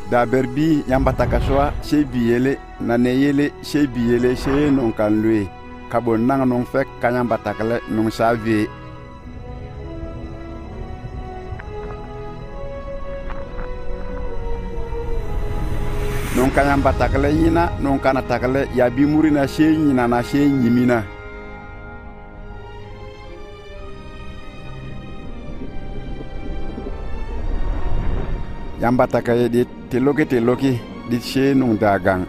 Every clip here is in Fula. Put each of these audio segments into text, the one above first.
da berbi yamba takaswa she biyele na neyele she biyele she non kan lui kabon nang non fek kanyamba takale non savie non kanyamba takale yina non kana takale ya bi murina she yina na she nyimina yamba takaye dit teloki dit she nung dagang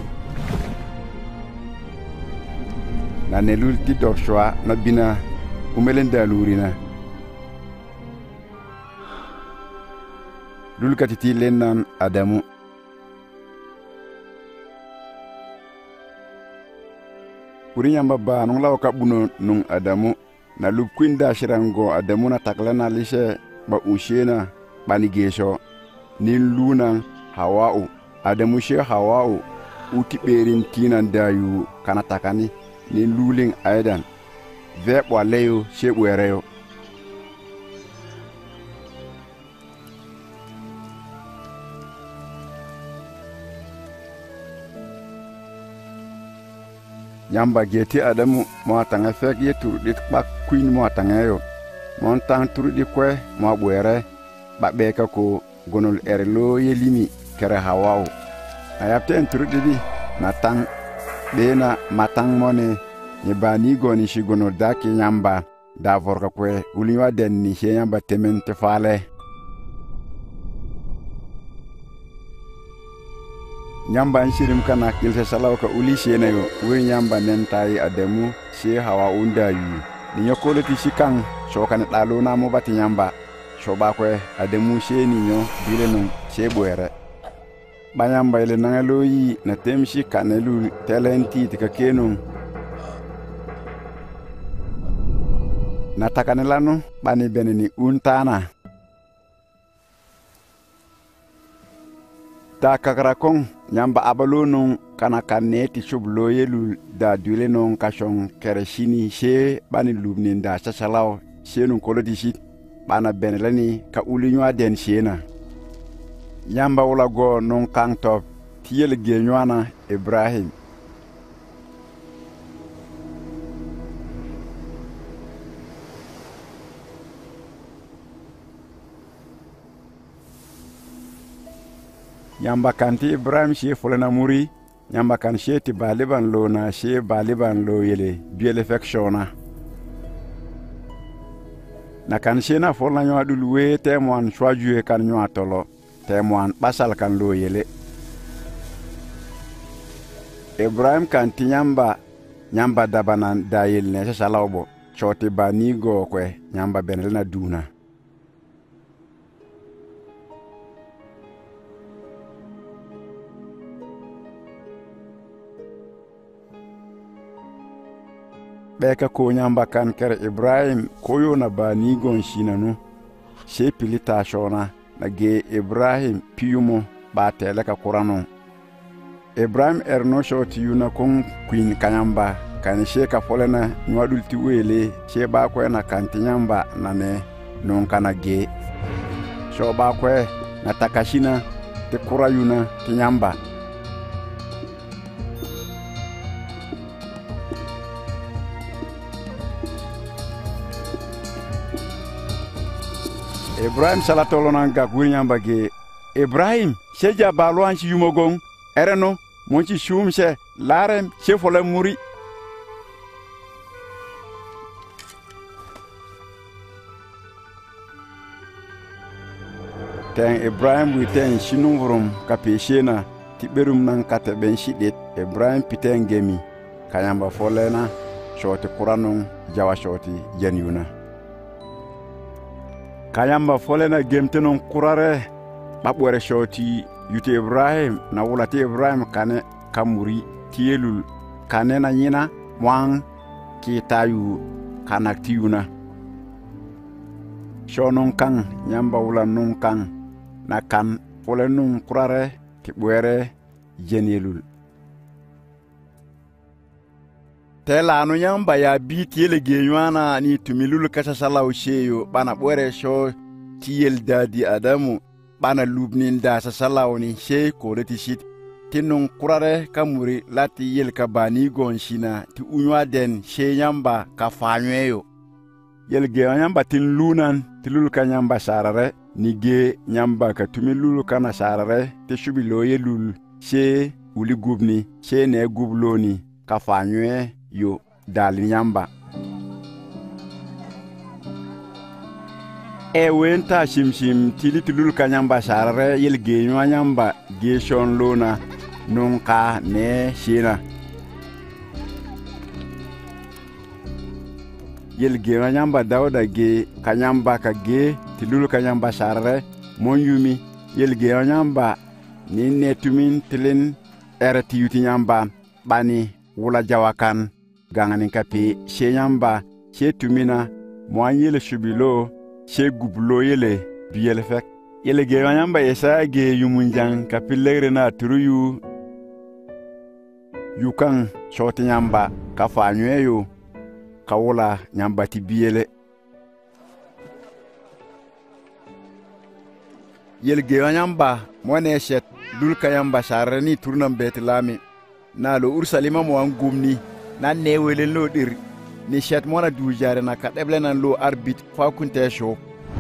na nelul ti dokshwa na bina umelen dalurina lul katiti lennan Adamu puri yamba ba nung law kabuno nung Adamu na lub kwinda shirango Adamu na takla na lishe ba ushena bani gesho nin luna Hawa'u Adamu she Hawa'u uti berin tinan dayu kana takani nin lulin aidan ve waleyo she wereyo yamba geti Adamu mo tanga fek yetu dit bak queen mo tanga yo mon tang turu di kwe mo bwere ba beka ko gonol erlo yelimi kere Hawa'u ayapten turu di na tang bena matang mone ni bani goni shi gonol daki yamba da vorka kwe uliwa den ni she yamba temen te fale nyamba nshirim kana kilse salaw ka uli shene yo we nyamba nentai Adamu she Hawa'u ndayu ni nyokole ti shikang shoka ne dalo na mo bati nyamba shoba kwe Adamu she ni nyo bile no she bwere banyamba ile nangalo yi na temshi kanelu talenti tika kenu na takanelano bani beneni untana ta kakarakong nyamba abalonong kana kaneti shublo yelu da dule non kashong kereshini she bani lubnin da chachalao she nun kolodishi bana benelani ka ulinywa den shena yamba wula go non kang top tiyel genywana Ibrahim yamba kanti Ibrahim she folena muri yamba kan she ti baliban lo na she baliban lo yele biele fekshona na kan she na folna nywa dulwe temwan chwajue kan nywa tolo temwan basal kan lo yele Ibrahim kan ti nyamba dabanan dayel ne shalawbo choti bani go kwe nyamba benelna duna beka ko nyamba kan ker Ibrahim koyo na bani gon shinanu she pilita shona na ge Ibrahim piyumo ba tele ka kurano Ibrahim erno shoti yuna kon queen kanyamba kan she ka folena nwadul ti wele she ba ko na kanti nyamba na ne non kana ge sho ba ko na takashina te kurayuna ti nyamba Ibrahim salatolo nanga nyamba ge Ibrahim sheja balwan shi yumogon ereno monchi shumshe larem she fola muri ten Ibrahim witen shinungrum kapeshena tiberum nan kate ben shidet Ibrahim piten gemi kanyamba folena shoti kuranung jawa shoti janyuna kayamba folena gemtenon kurare babwere shoti yute Ibrahim na wulate Ibrahim kane kamuri tielul kane na nyina mwang ki tayu kanaktiyuna shonon kang nyamba wula nun kang na kan folenun kurare kibwere jenielul tela anu nyamba ya bi tiele genywana ni tumilulu kasa salaw sheyo bana bwere sho tiyel dadi Adamu bana lubnin da sa salawni she ko leti shit tinun kurare kamuri lati yel ka bani gonshina ti unywa den she nyamba ka fanyweyo yel ge nyamba tin lunan tilul ka nyamba sarare nige nyamba ka tumi lulu kana sarare te shubilo yelul she uli gubni she ne gubloni ka fanywe yo dal nyamba e wenta shimshim tili tilul ka nyamba sarare yel ge nyamba ge shon lona nunka ne shina yel ge nyamba dawda ge kanyamba ka ge tilulu kanyamba sarare mon yumi yel ge nyamba ni netumin tilin erati yuti nyamba bani wula jawakan ganganin kapi she nyamba she tumina mo yele shubilo she gublo yele biyele fek yele ge nyamba esa ge yumunjang kapilere na turuyu yukan shoti nyamba kafanyweyo kawula nyamba ti biyele yel ge nyamba mone shet dul kayamba sarani turnam betlami na lo ursalima mo an gumni na newelen lo dir ni shet mona du jare na ka deblenan lo arbit fa kunte sho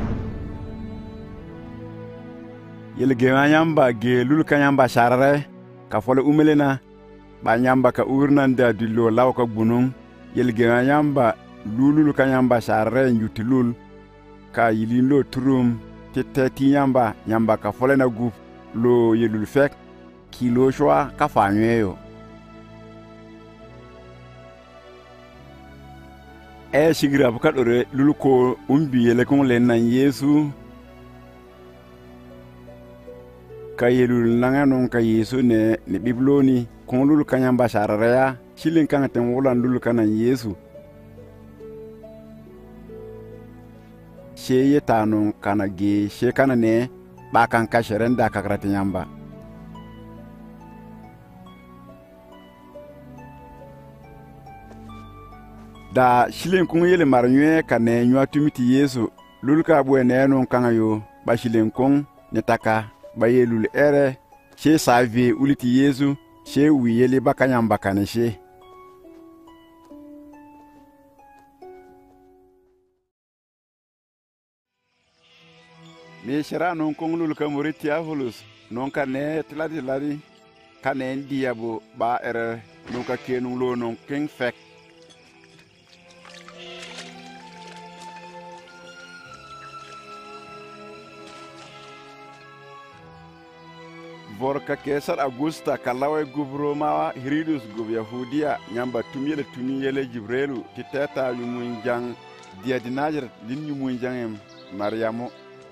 yel ge nyamba ge lul kayamba sarare ka fole umelena ba nyamba ka urnan da dillo law ka gunung yel ge nyamba lulul kayamba sarare njutilul ka yilin lo turum tete nyamba ka fole na gup lo yelul fek kilo shwa ka fanyweyo e sigira bu kadore luluko umbi yele kon len nan Yesu ka yelul nanganon ka Yesu ne bibloni kon lul kanyamba saraya shilin kan tan wulan lul kanan Yesu she yetanon kana ge she kana ne bakan kasheren da kakrati nyamba da shilen kun yele marnywe kane nywa tumiti Yesu lulka bwene non kanga yo ba shilen kun ne taka ba yelul ere she save uliti Yesu she wiyele bakanyamba kane she me shara non konglul ka moriti avolus non ka ne tladi lari ka ne ndiabo ba ere non ka kenung lo non king fek vorka kesar Augusta kalawe gubroma Hiridus gub Yahudia nyamba tumiyele Jibrelu titeta yumunjang dia dinajer lin yumunjangem Mariamo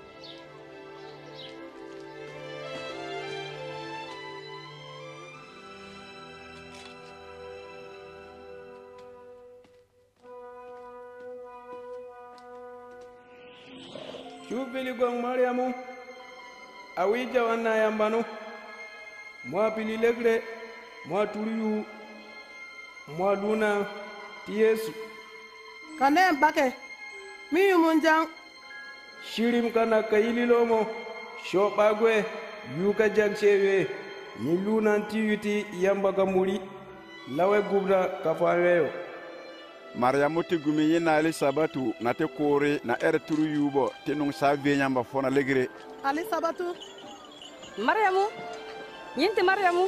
Chubili gong Mariamu awija wana yambanu mwa pili legre mwa turiyu mwa luna ti Yesu kane bake mi yumunjang shirim kana kayili lomo shopagwe yuka jagchewe ni luna ti yuti yamba kamuri lawe gubra kafaweyo Mariamu ti gumi yina ali sabatu na te kore na ere turu yubo te nung save nyamba fona legre ali sabatu Mariamu yinti Mariamu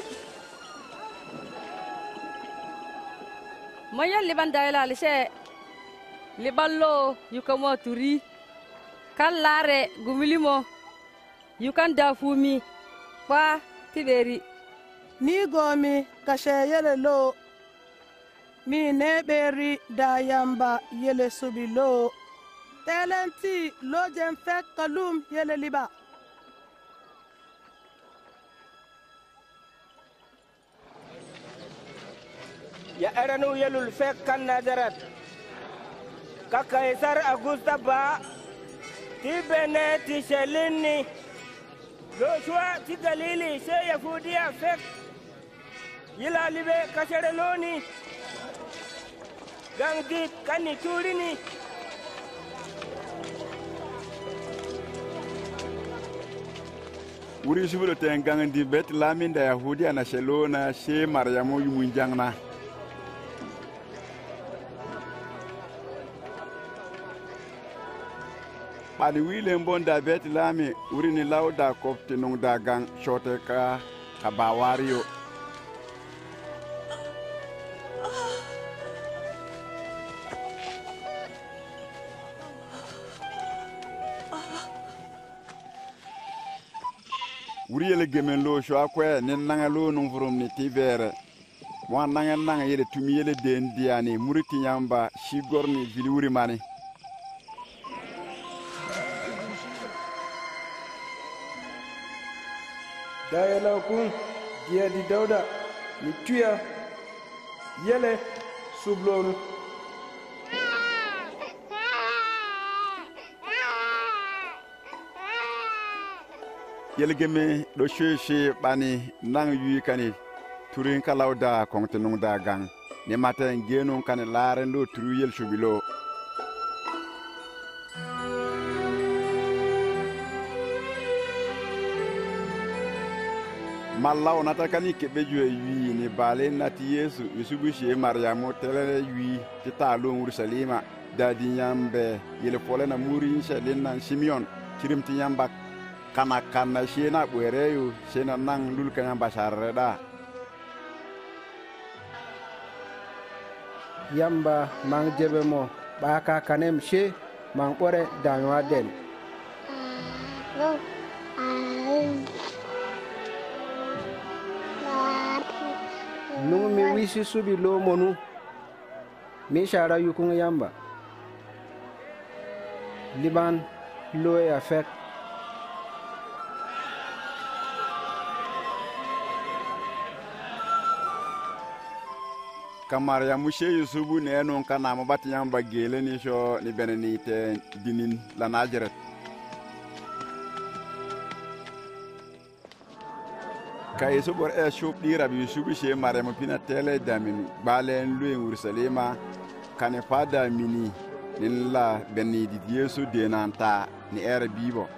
moya liban dayla lise liballo yukamo turi kallare gumilimo yukan dafumi kwa tiberi ni gomi kashe yele lo mi ne beri da yamba yele subi lo telenti lo jem fek kalum yele liba ya eranu yelul fek kan Nazaret ka Kaisar Augusta ba ti bene ti shelini Joshua ti Galili se Yahudia fek yila libe kashere loni gangdi kani turini wuri subulo ten gangandi bet laminda Yahudi ana shelona she Maryamu yumunjangna. Bani wile mbonda bet lami wuri ni lauda kopti nung da gang shote ka kabawario. Wuri yele gemen lo sho akwe nin nanga lo nung vurum ni tivere. Mwa nanga yele tumi yele den diani muriti nyamba shigorni vili wuri mani. Dayala kun dia di Dauda ni tuya yele sublonu. Yelgeme do sheshe bani nang yu kani turin kalauda kongtenung da gang ne maten genun kani laren do turu yel shubilo. Malaw natakani kebeju yu ni bale nati Yesu yusubu she Maryamu telele yu titalo Ursalima dadi nyambe yele pole na muri shalin nan Simeon kirim tinyamba kana shena bwereyu shena nang lul kanya bashareda. Yamba mang jebe mo baka kanem she mang pore danwa den. Nungu mi wisi subi lo monu mi shara yukung yamba liban lo ya fek Kamar ya mushe Yusubu ne non kana mabati yamba gele ni sho ni beneni te dinin la Nazaret. Ka Yusubu shop dira bi Yusubu she Maryamu pina tele damin balen lu Ursalima kane fada mini nin la benni di Yesu denanta ni era bibo.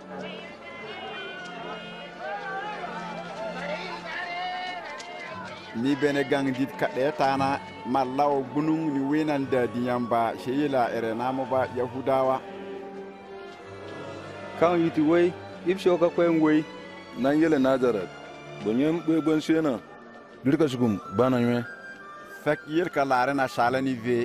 Ni bene gang dit kaɗe tana mallawo gunung ni wenan da diyamba sheyila ere namo ba Yahudawa. Kan yiti wai ipsho ka kwen wai nan yele Nazaret bonyem bwe bon shena dirka sugum bana nywe Fek yer ka lare na shala ni ve.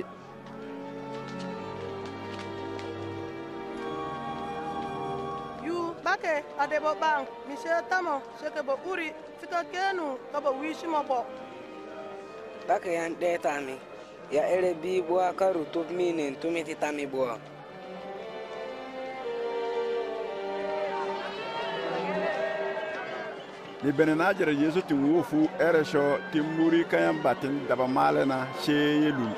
Yu bake adebo bang mishe tamo sheke bo uri tika kenu kabo wishi mo bo. Baka yan detami ya ere bi bua karu tup minin tumiti tami bua. Ni bene Nazaret Yesu tin wufu ere sho tin muri kayan batin daba malena sheye lul.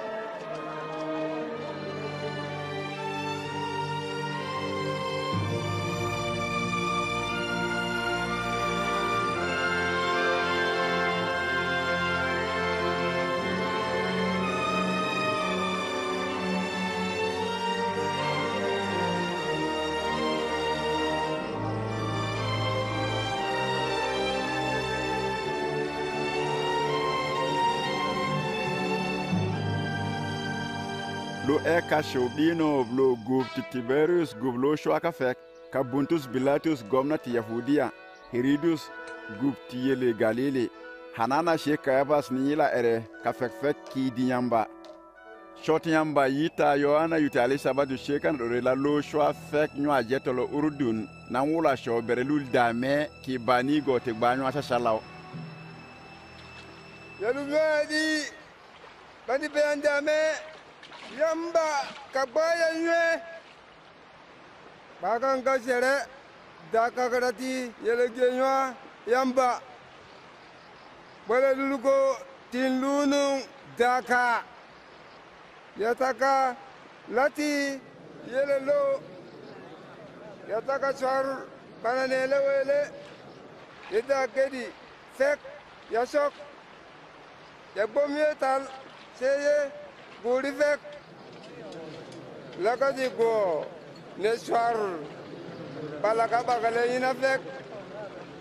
Lo eka shobino lo gub Tiberius gub lo shwaka fek ka Buntus Pilatus gomnati Yahudia Herodus gub tiyele Galile Hanana she Kayabas nila ere ka fek ki dinyamba shoti yamba yita Yohana yutali sabadu shekan la lo shwa fek nywa jetolo Urdun na wula sho berelul dame ki bani go te banyo asashalaw Yalumadi bani beandame yamba kabaya nywe bakan kasere daka karati yelegenywa yamba bale luluko tinlunu daka yataka lati yelelo yataka char bananele wele yeda kedi fek yasok yabomyetal seye guri fek laka di go ne swar balaka bagale ina fek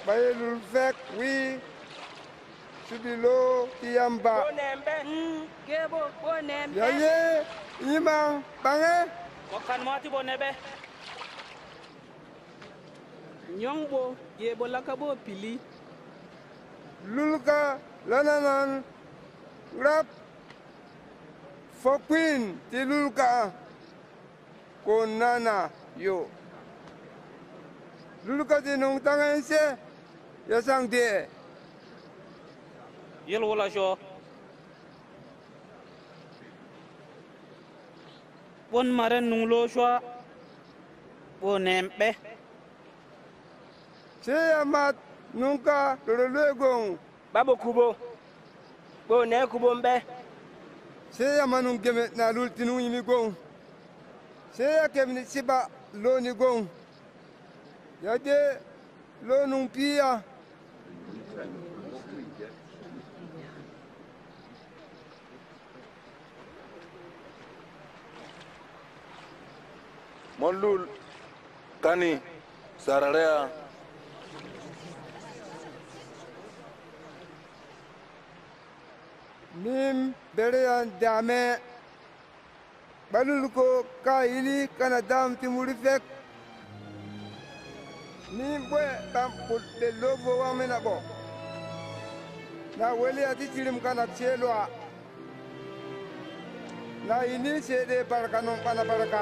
bayelul fek wi subilo ti yamba Bonembe. Gebo, bonem. yaye imang bange Wakan mati bonebe. Nyongbo yebo lakabo pili. lulka lananan rap fokwin ti lulka konana yo lulka ti nung tangense yasang de Yel wala sho. Bon maren nunglo shwa. Bonembe. se amat nunca lologong Babo kubo. Bone kubo mbe. se amanung gemet na lultinu yimi gong se akemni siba loni gong yade lonung pia Monlul, Kani, Sararea, nim bereyan dame balul ko ka ili kana dam ti muri fek nim bwe tam pul de lobo wa mena bo na weli ati chilim kana chelwa na ini sede baraka non pana baraka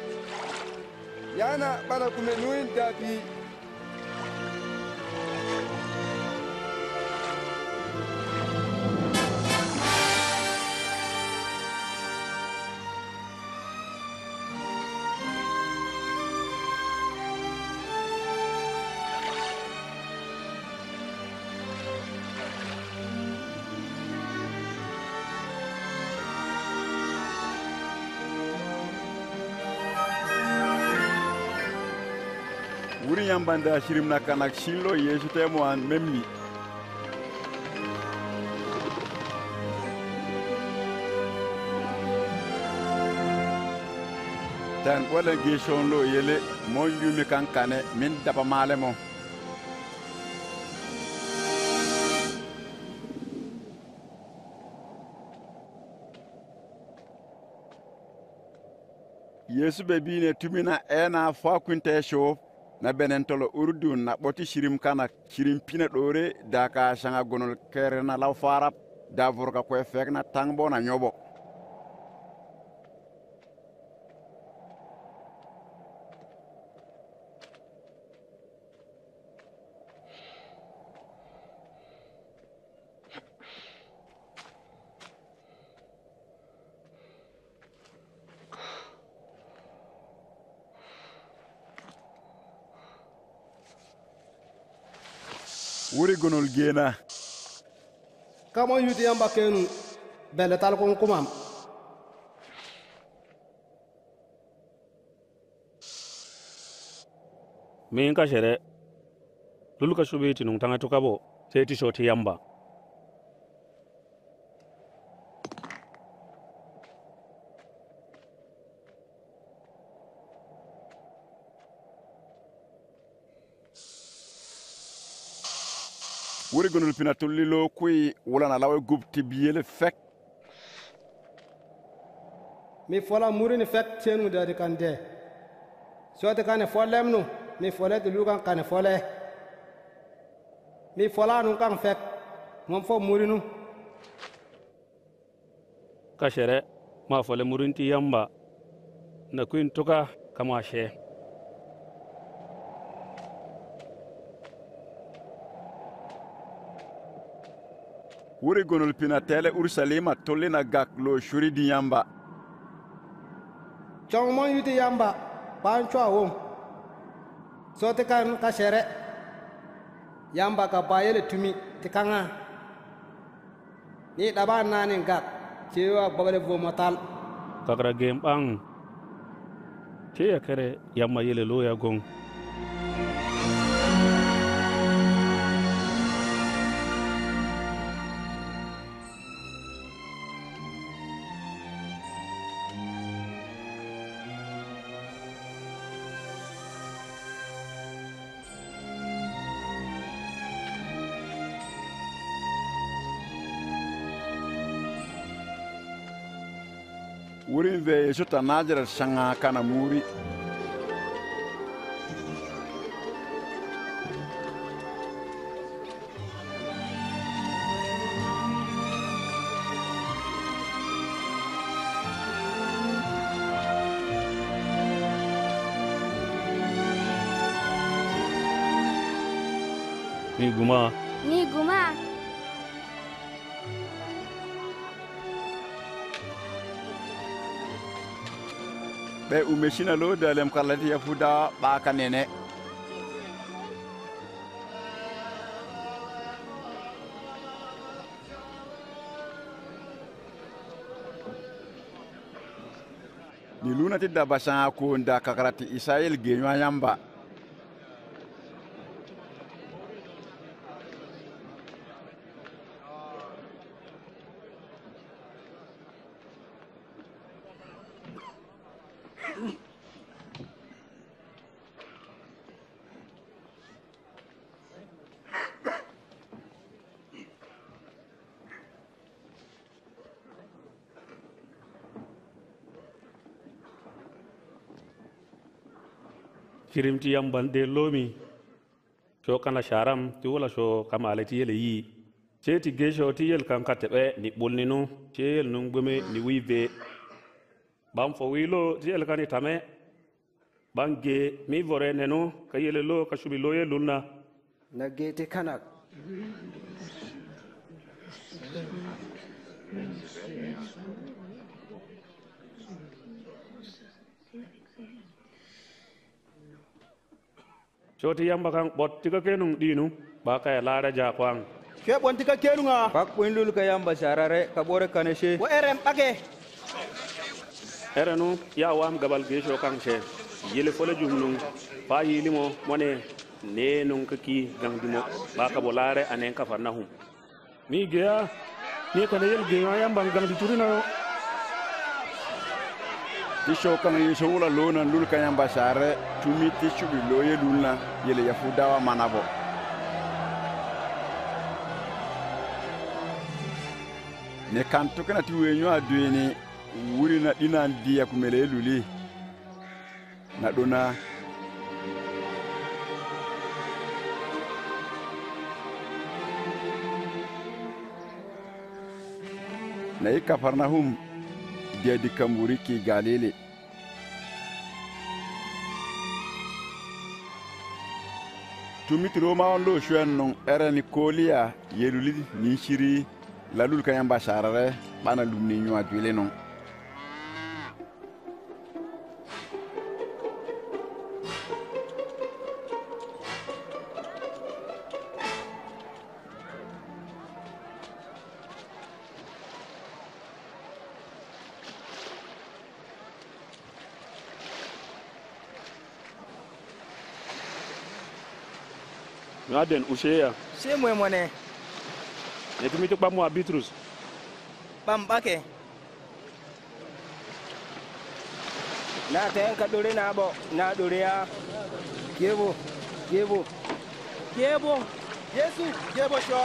yana bana kumenuin dabi wuri yambanda shirim na kanak shilo yesu temo an memni tan wala geshon lo yele mo yumi kankane min daba male mo yesu be bine tumina ena fa kunte show na benen tolo urdun na boti shirim kana shirim pina dore daka shanga gonol kere na law farap da vorka ko fek na tangbo na nyobo wuri gonol gena kamo yuti yamba kenu bele tal kon kumam min ka shere lulu ka shubiti nung tanga tukabo seti shoti yamba wuri gonol pina tullilo kuy wala na lawe gubti biyele fek mi fola murini fek tenu dari kande sote kane folemnu mi fole de lugan kane fole mi fola nun kan fek mom fo murinu ka shere ma fole murinti yamba na kuin tuka kama she wuri gonol pina tele ursalima tollina gak lo shuri di yamba chong mon yuti yamba ban chwa wom sote kan ka shere yamba ka bayele tumi tikanga ni daban nani gak cewa babale vo motal kakra gem bang ce ya kare yamma yele lo ya gong wurin ve Yesu ta Nazaret shanga kana muri. Ni guma. Be umeshina lo dalem kalati ya fuda ba kanene. Ni luna ti da basan ko nda kakarati Israel genywa yamba. Kirim ti yamban de lomi sho kana sharam ti wala sho kama alati yele yi che ti gesho ti yel kan katebe ni bulninu che yel nung gume ni wive bam fo wilo ti yel kan itame bange mi vore nenu ka yele lo ka shubi lo yeluna na gete kanak Choti yamba kang bot tika kenung dinu baka ya lara ja kwang. Ke bon tika kenunga. Pak puindul ka yamba sarare kabore kaneshe. Wo erem pake. Erenu ya wam gabal gesho kang she. Yele fole jumnung pa yilimo mone ne nung kaki gang dimo baka bolare anen ka farnahum. Mi gea ni kana yel gea yamba gang diturina. Tisho kan Yesu wala lona lul kan yamba sare tumi tishu bi loye lulna yele yafuda wa manabo. Ne kanto kana ti wenyo adueni wuri na dina ndia kumele luli na dona na Kafarnahum dia di Kamburi ki Galile. Tumit Roma on lo shwen non erani kolia yeluli ni shiri lalul kayamba sharare bana lumni nywa dwele non. Ngaden usheya. Se mwe Ne tumito pa mo Bitrus. Bambake. Na ten ka dore na bo na dore ya. Gebo. Yesu, gebo sho.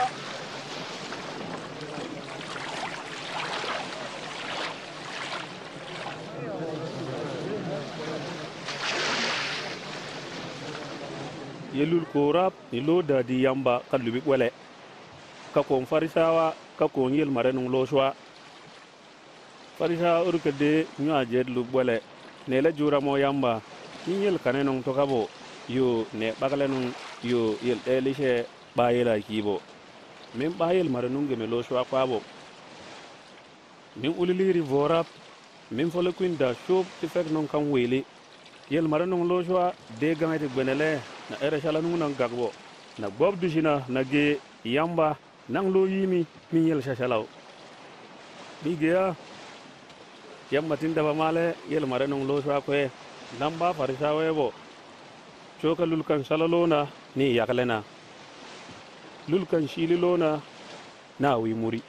Yelul korap ni lo da di yamba kalubi wele ka kon farisawa ka kon yel mare nung lo shwa farisa urke de nya jed lu wele ne la jura mo yamba ni yel kane nung to kabo yo ne bagale nung yo yel elishe ba yela kibo min ba yel mare nung me lo shwa kwabo min uliliri vorap min fole kwinda shop ti fek nung kan wele yel mare nung lo shwa de gamete gbenele na ere shala nung nang gagbo na bob dushina na ge yamba nang lo yimi min yel shashalaw bigea yamba tinda ba male yel mare nung lo shwa kwe namba farisa webo choka lulkan shalalona ni yakalena lulkan shililona na wi muri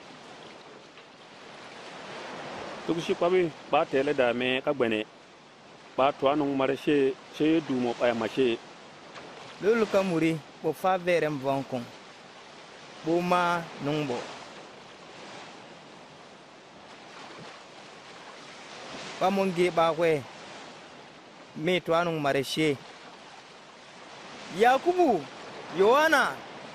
tukushi kwabi ba tele da me ka gbene ba to anung mare she du mo pa mache Lulu kamuri bo fa verem vankon. Bo ma nungbo. pamonge bakwe me to anung mareshe Yakubu Yohana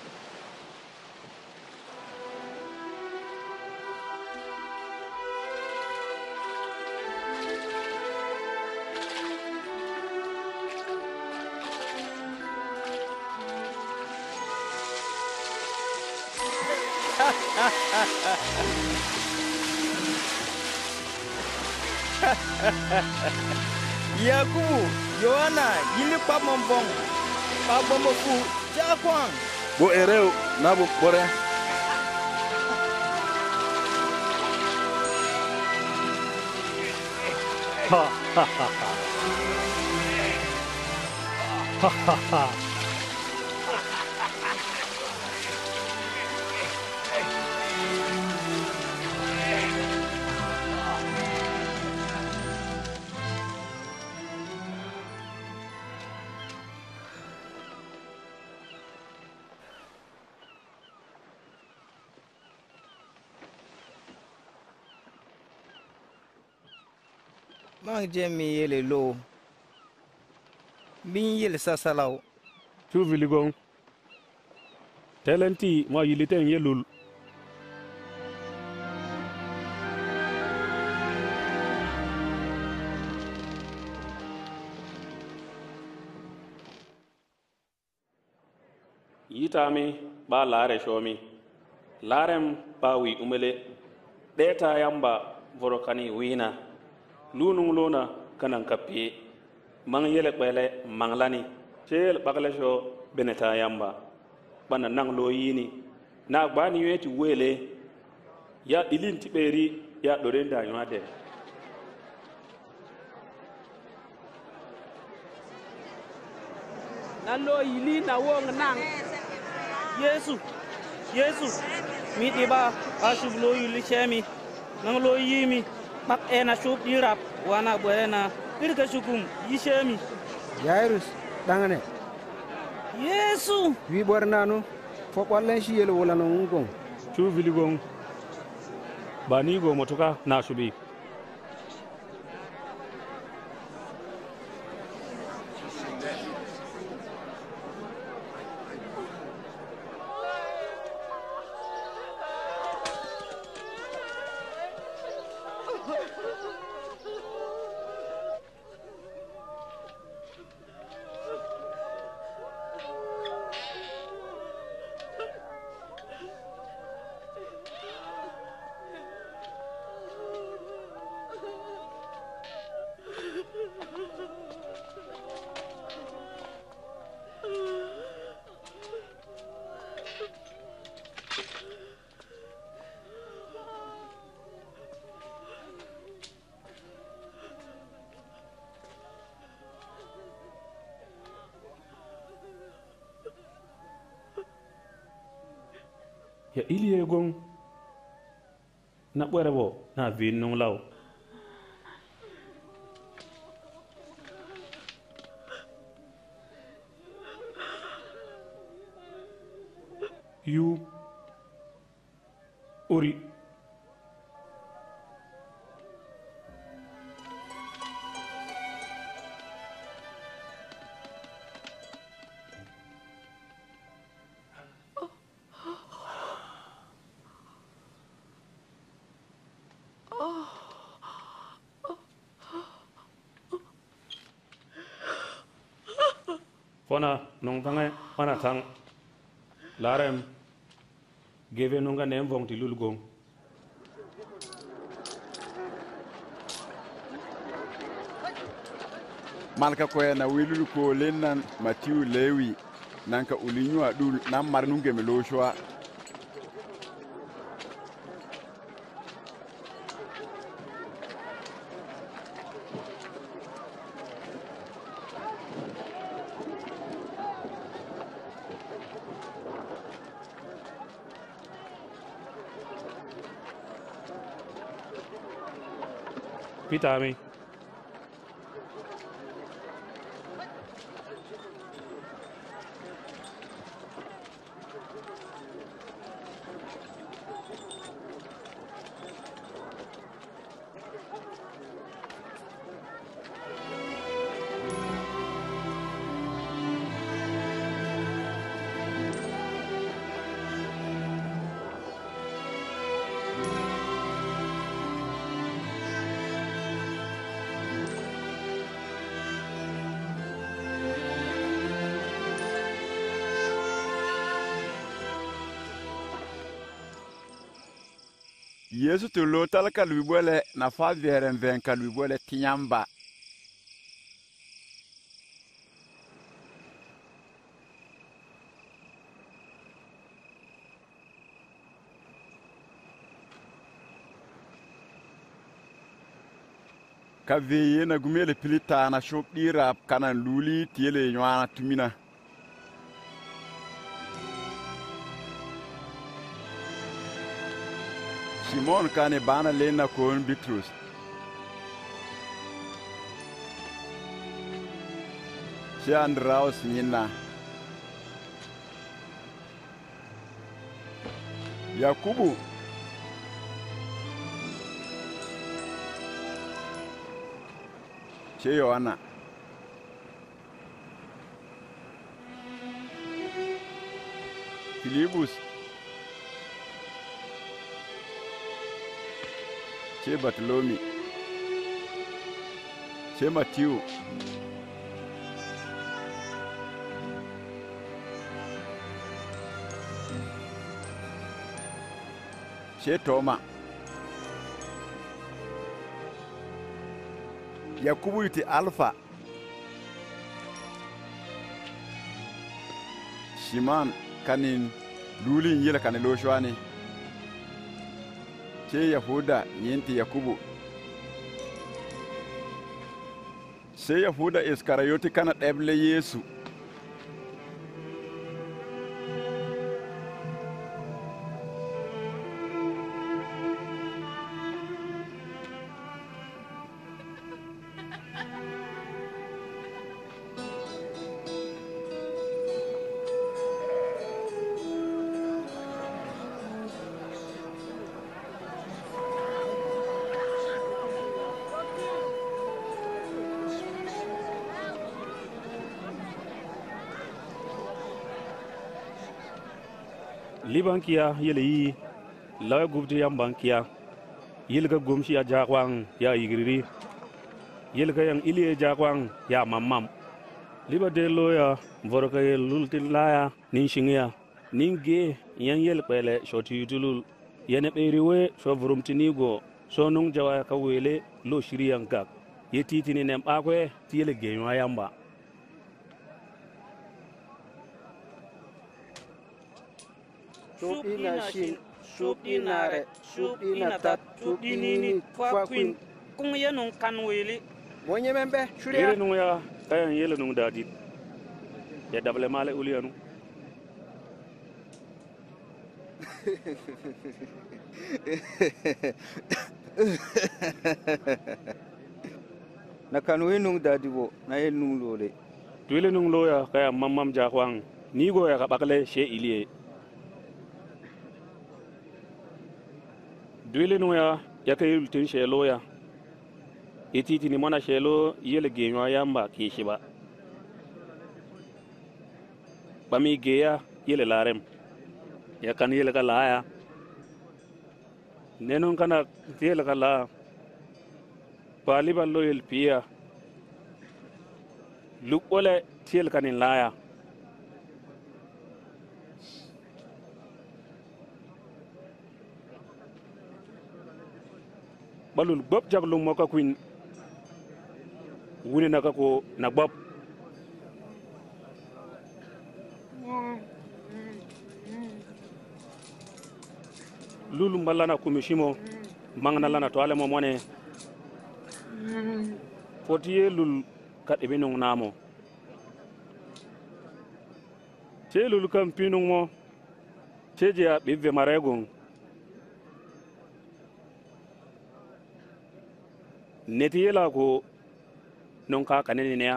Yakubu Yohana yili pamombong pabombofu jakwang bo ereu na bo bore ha ha ha ha ha ha. mang jemi yele lo bin yele sasalaw Tu viligong. Talenti ma yiliten yelul. Yitami ba lare shomi. Larem ba wi umele. Deta yamba vorokani wina. Lunung lona kanan kapie. Mang yele kwele manglani. Chel bakale sho beneta yamba. Bana nang lo yini. Na gbani yeti wele. Ya ilin tiberi ya dorenda yunade. Nalo ili na wong nang. Yesu. Mi diba asub lo yuli chemi. Nang lo yimi. Bak ena shub dirap wana buena. Irka shukum yishemi. Jairus dangane. Yesu. Wi bornanu fo kwallen shi yelo wala no ngong. Tu viligong. Bani go motoka na shubi. Ya ili gong na bwerebo na vin nung law. You uri Fona nong tangai pana tang larem geve nonga nem vong ti lulgong malka ko na wilul ko lennan Matiu Lewi nanka ulinyu adul nam marnunge meloshwa pitami Yesu te lo tal kalubole na fa veren ven kalubole tinyamba. Ka veye na gumele pilita na shopira kana luli tiele nywana tumina. Simon kane bana lena kon Bitrus. Si Andraus nina. Yakubu. Si Yohana. Filibus. Si Bartolomé. Si Matthew. Si Thomas. Yakubu iti Alpha. Simon kanin lulin yela kanin loshwani. Si Yahuda yinti Yakubu. Si Yahuda Iskarayoti kana deble Yesu. Libankia yele yi lawe gubti yam bankia yilga gumshi ya jakwang ya igiriri yilga yang ili jakwang ya mamam liba de loya voroka yel lultin laya nin shingia ninge yang yel pele shoti yutulul yene beriwe so vrumtinigo so nung jawa ka wele lo shiri yang gak yetitini nem akwe tiyele genywa yamba. Sup ina shin, sup ina re, sup ina tat, sup inini, kwa queen, kung yan nung kanwili. Monye membe, shuri Yele nung ya, kaya yele nung dadit. Ya double male uli anu. Na kanwe nung dadiwo, na yel nung lole. Tuile nung loya kaya mamam jakwang nigo ya kapakale she ilie. Duile nuya yake yultin shelo ya ititi ni mona shelo yele genywa yamba kishiba bami geya yele larem ya kan yele kala ya nenon kana yele kala pali ballo yel pia lukole tiel kanin laya balul bob jaglum moka queen wuni naka ko na bob lulu mballana kumishimo mangna lana to ale mo mone fotiye lul kadi binung namo te lul kam pinung mo teje ya bibbe maregon neti yela ko non ka kanene ne ya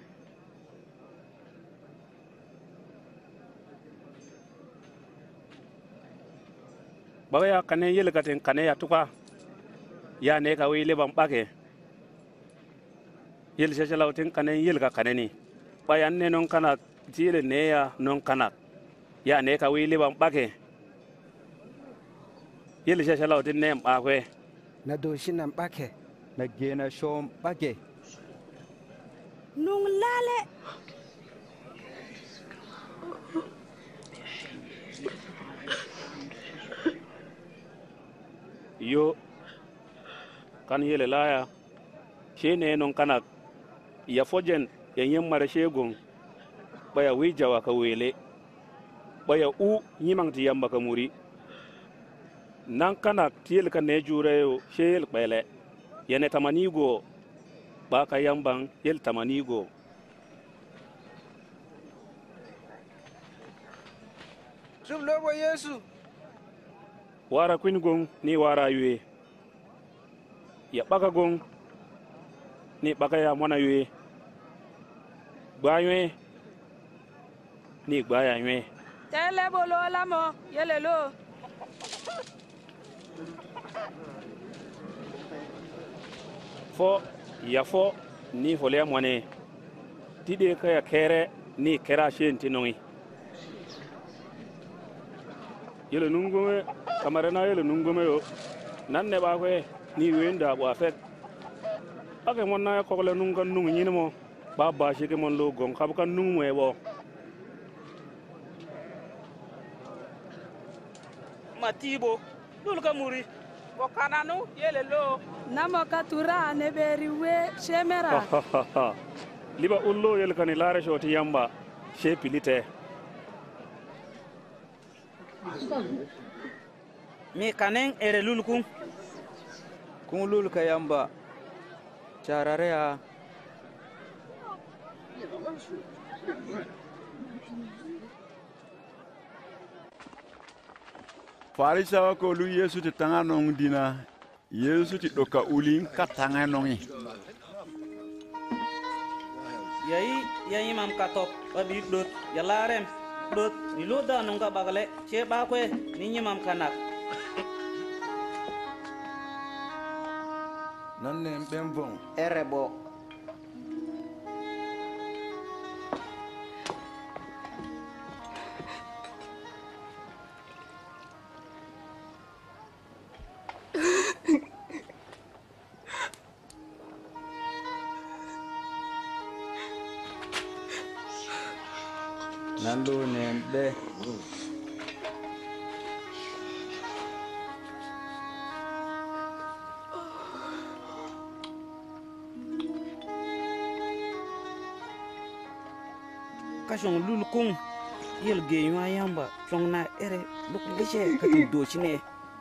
baga ya kane yele katen kane ya tuka ya ne ka wile ban bake yele shashala utin kane yele ka kanene bayan ne non kana tile ne ya non kana ya ne ka wile ban bake yele shashala utin ne mbakwe Na doshin nan bake. Na gena shom bake. Nung lale. yo kan yele laya she ne non kanak ya fojen ya yem mara shegon baya wi jawa ka wele baya u nyimang ti yamba ka muri nan kanak tiel ka ne jure yo shel bele yene tamanigo ba ka yambang yel tamanigo sub lobo Yesu wara kwin gong ni wara yue ya baka gong ni baka ya mwana yue gba yue ni gba ya yue tele bolo lamo yele lo fo ya fo ni fole ya mwane tide ka ya kere ni kera shenti nongi yele nungome kamarena yele nungome yo nan ne ba ko ni wenda bo afek ake mon na ko le nunga nungu nyine mo ba ba shi ke mon lo gong khab kan nungu e bo matibo dul ka muri ko kananu yele lo namo katura ne beri we shemera liba ullo yele kan lare shoti yamba she pilite mi kanen ere lulkun kun lul ka yamba charare ya Farisawa ko lu Yesu ti tanga nong dina Yesu ti doka ulin ka tanga nongi yayi mam katop babi dot yalarem dot ni loda nunga bagale che ba ko ni nyimam kanak nan ne ben bon erebo nando nembe kashong lulkun yel geyo yamba chong na ere luk leche ka do chine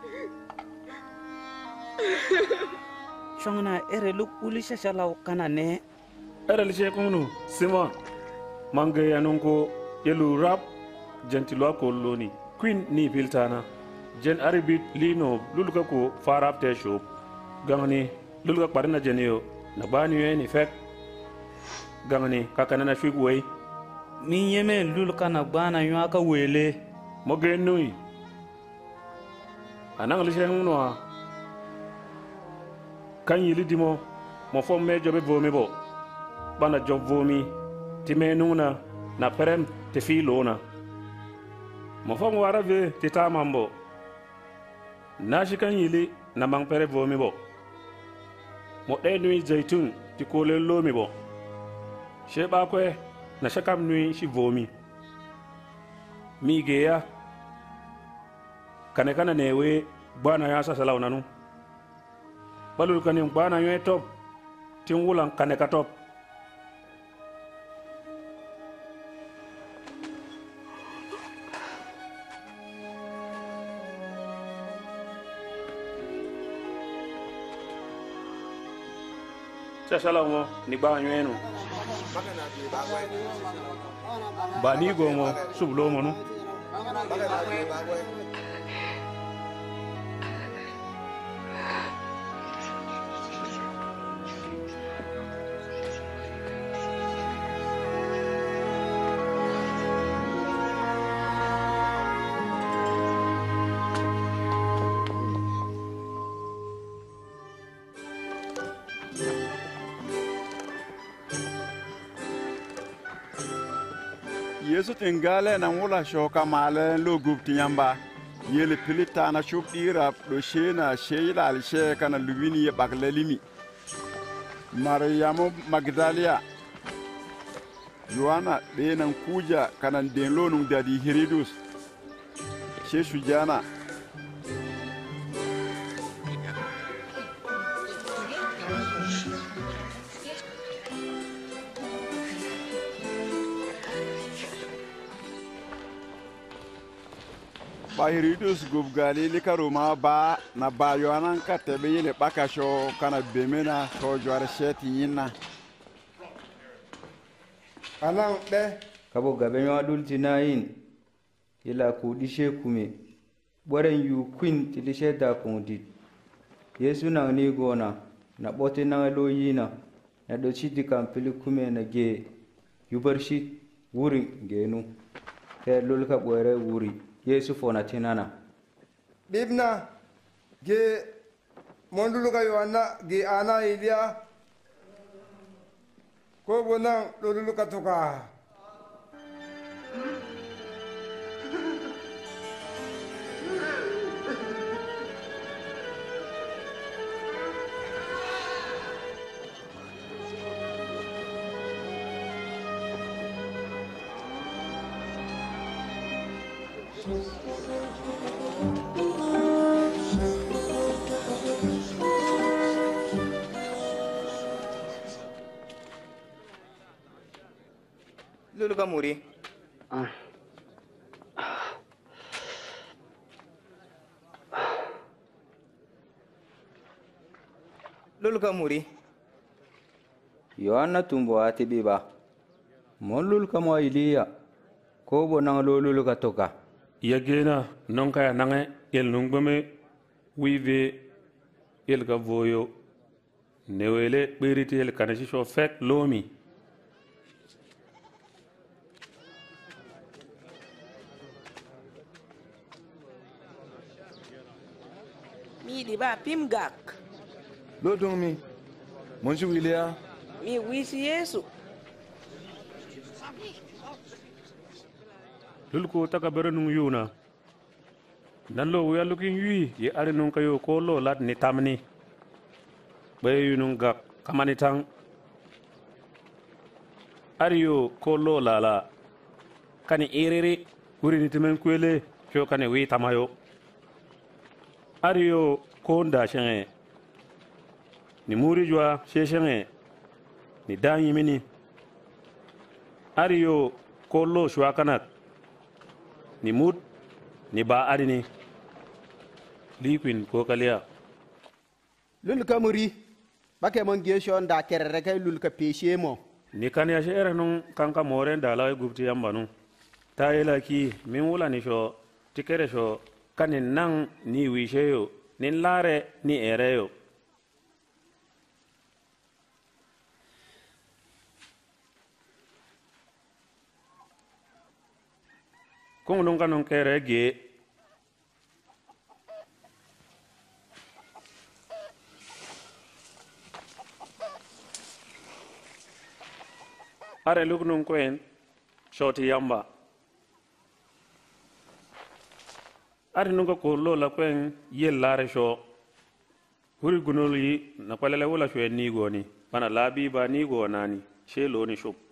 chong na ere luk ulisha shalaw kana ne ere leche kunu sima mange yanonko yelu rap gentilo ko loni queen ni piltana jen aribit lino lulka ko farap te shop gangani lulka parna jenio na bani ni fek gangani kakana na shwig way min yeme lulka na bana yo aka wele mo genui anang lishe no kan yili dimo mo fo me jobe vomi bo bana job vomi timenuna na perem te fi lona mo fo wara ve ti tamambo na shi kan yili na mang pere vomi bo mo de nui zaitun ti kole lomi bo she ba ko na shakam nui shi vomi mi geya kane kana newe bana ya sa salaw nanu balul kanin bana yo top tin wulan kane ka top salaw mo ni ba nyoenu ba ni go mo sublo mo no Yesu tingale na wula shoka male lo gupti yamba yele pilita na shubira do shena sheila al sheka na lubini ye baglelimi Mariamu Magdalia Yohana benan kuja kanan den lonung dadi Hiridus she sujana ba Hiridus gub Galili ka Roma ba na ba Yohanan ka tebe yele bakasho kana bemena to jwar sheti yinna alan be kabo gabe yo adulti nayin ila ku dishe kume boren yu queen ti dishe da kondi Yesu na ni gona na bote na loyina na do chidi kampili kume na ge yubarshi wuri genu te lulka bore wuri Yesu fona tinana bibna ge mondulu ka Yohana ge ana Elia ko bonang lulu ka toka lulu ka muri lulu ka muri Yohana tumbo ati biba mon lulu ka mo Eliya ko bo nang lulu ka toka yagena nonka ya nange el nungbame wive el ka voyo newele beriti el kanashi sho fek lomi mi di ba pim gak lo dong mi monju Elia mi wisi Yesu lulko taka berenung yuna dan lo wuya lukin yui ye ari nung kayo ko lo lat ni tamni bayu yunung gak kamani tang ari yo ko lo lala kani iriri kuri ni timen kwele kyo kani wi tamayo ari yo ko nda shenge ni muri jwa sheshenge ni danyi mini ari yo ko lo shwa kanak ni mut ni ba arini liquin ko kaliya lul ka muri bake mon geshon da kerere kay lul ka peshe mo ni kan ya shere nun kanka moren da lawe gubti yamba nun ta yela ki min wula ni sho tikere sho kanin nan ni wisheyo nin lare ni ereyo kung nung kanong kere ge are luk nung kwen shoti yamba are nung ko lo la kwen yel lare sho huri gunol yi na palele wala shwe ni goni bana labi ba ni go nani shelo ni shop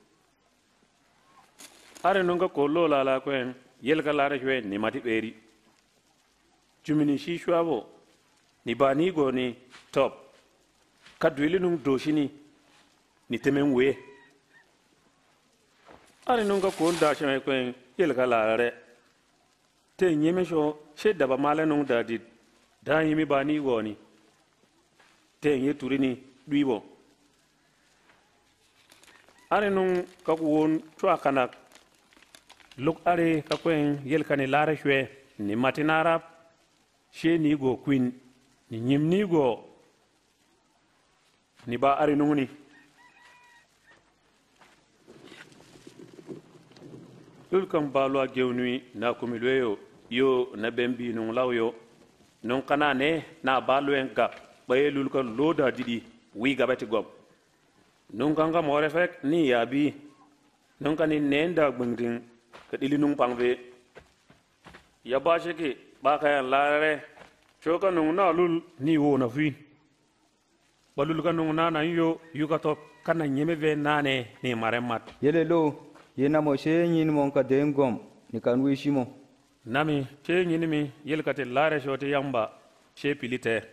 are nung ko lo la kwen yel ka lare shwe ni mati beri jumini shi shwabo ni ba ni go ni top kadwili nung doshini ni temen we are nung ko da shwe kwen yel ka lare te nyeme sho she daba male nung da di da yimi ba ni go ni te nye turini duibo are nung ka won chwa kanak luk are ka kwen yel kani lare shwe ni matinara she ni go queen ni nyim ni go ni ba are nunguni lul kan balwa gewnui na kumilweyo yo na bembi nung lawyo nung kana ne na balwen gap baye lul kan loda didi wi gabati gob nung kan ga more fek ni yabi nung kan ni nenda gbingding kadili nung pangbe ya ba sheke ba ka lare choka nung na lul ni wo na fi balul kan nung na na yo yuka to kana nyeme ve nane ni maremat yele lo yena mo she nyin mon ka dengom ni kan wishi mo nami che nyini mi yel kate lare shote yamba she pilite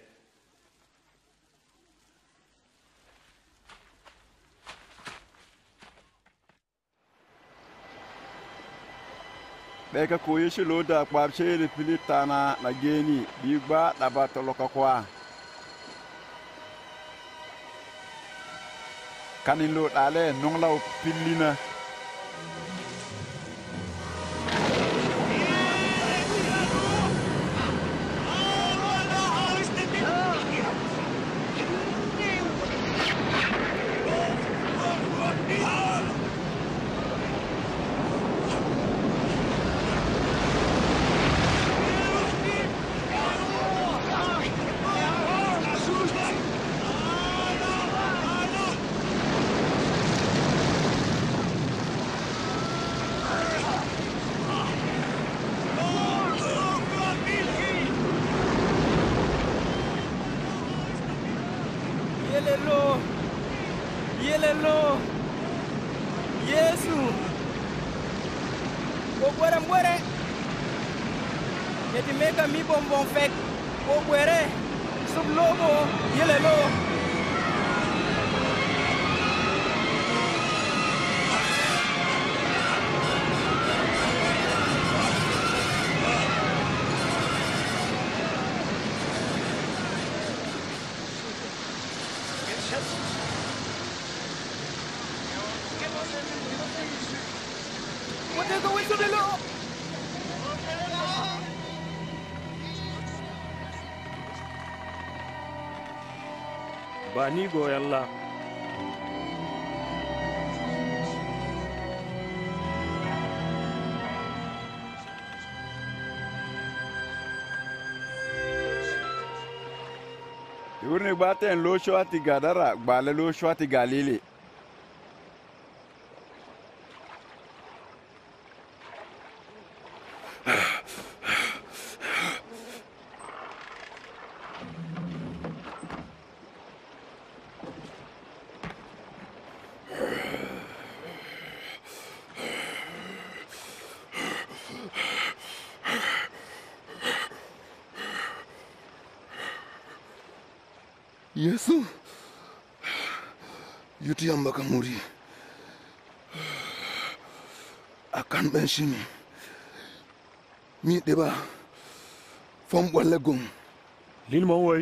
ɓe ka ko yesu lo da kpab sheere pilitana na geni bi gba ɗaba toloka kwa kanin lo ɗale nonglaw pillina Yelelo Yesu Ogwere mwere Yeti meka mi bonbon fek Ogwere Sublobo Yelelo Banigo yalla Yurni baten lo shwati gadara gbale lo shwati galili Yesu yuti yamba kamuri akan benshimi mi deba fom wala gum lin mo way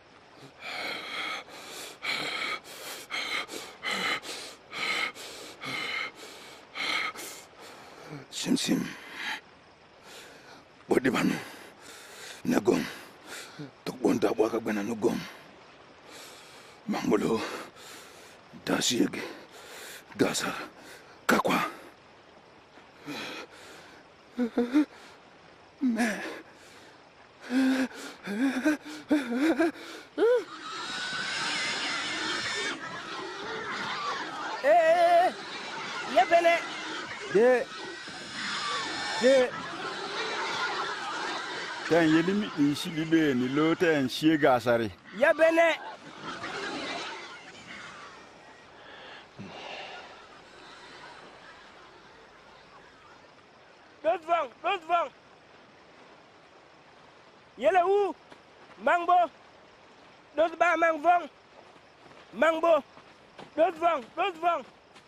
simsim bodi banu nagom tok bonda waka bena nugom Mambolo Dasieg Gaza Kakwa Me Yebene de ten yelimi inshilibe ni lo ten shie gasari Yebene Dos vang Yele où Mangbo Dos ba mang vong Mangbo Dos vang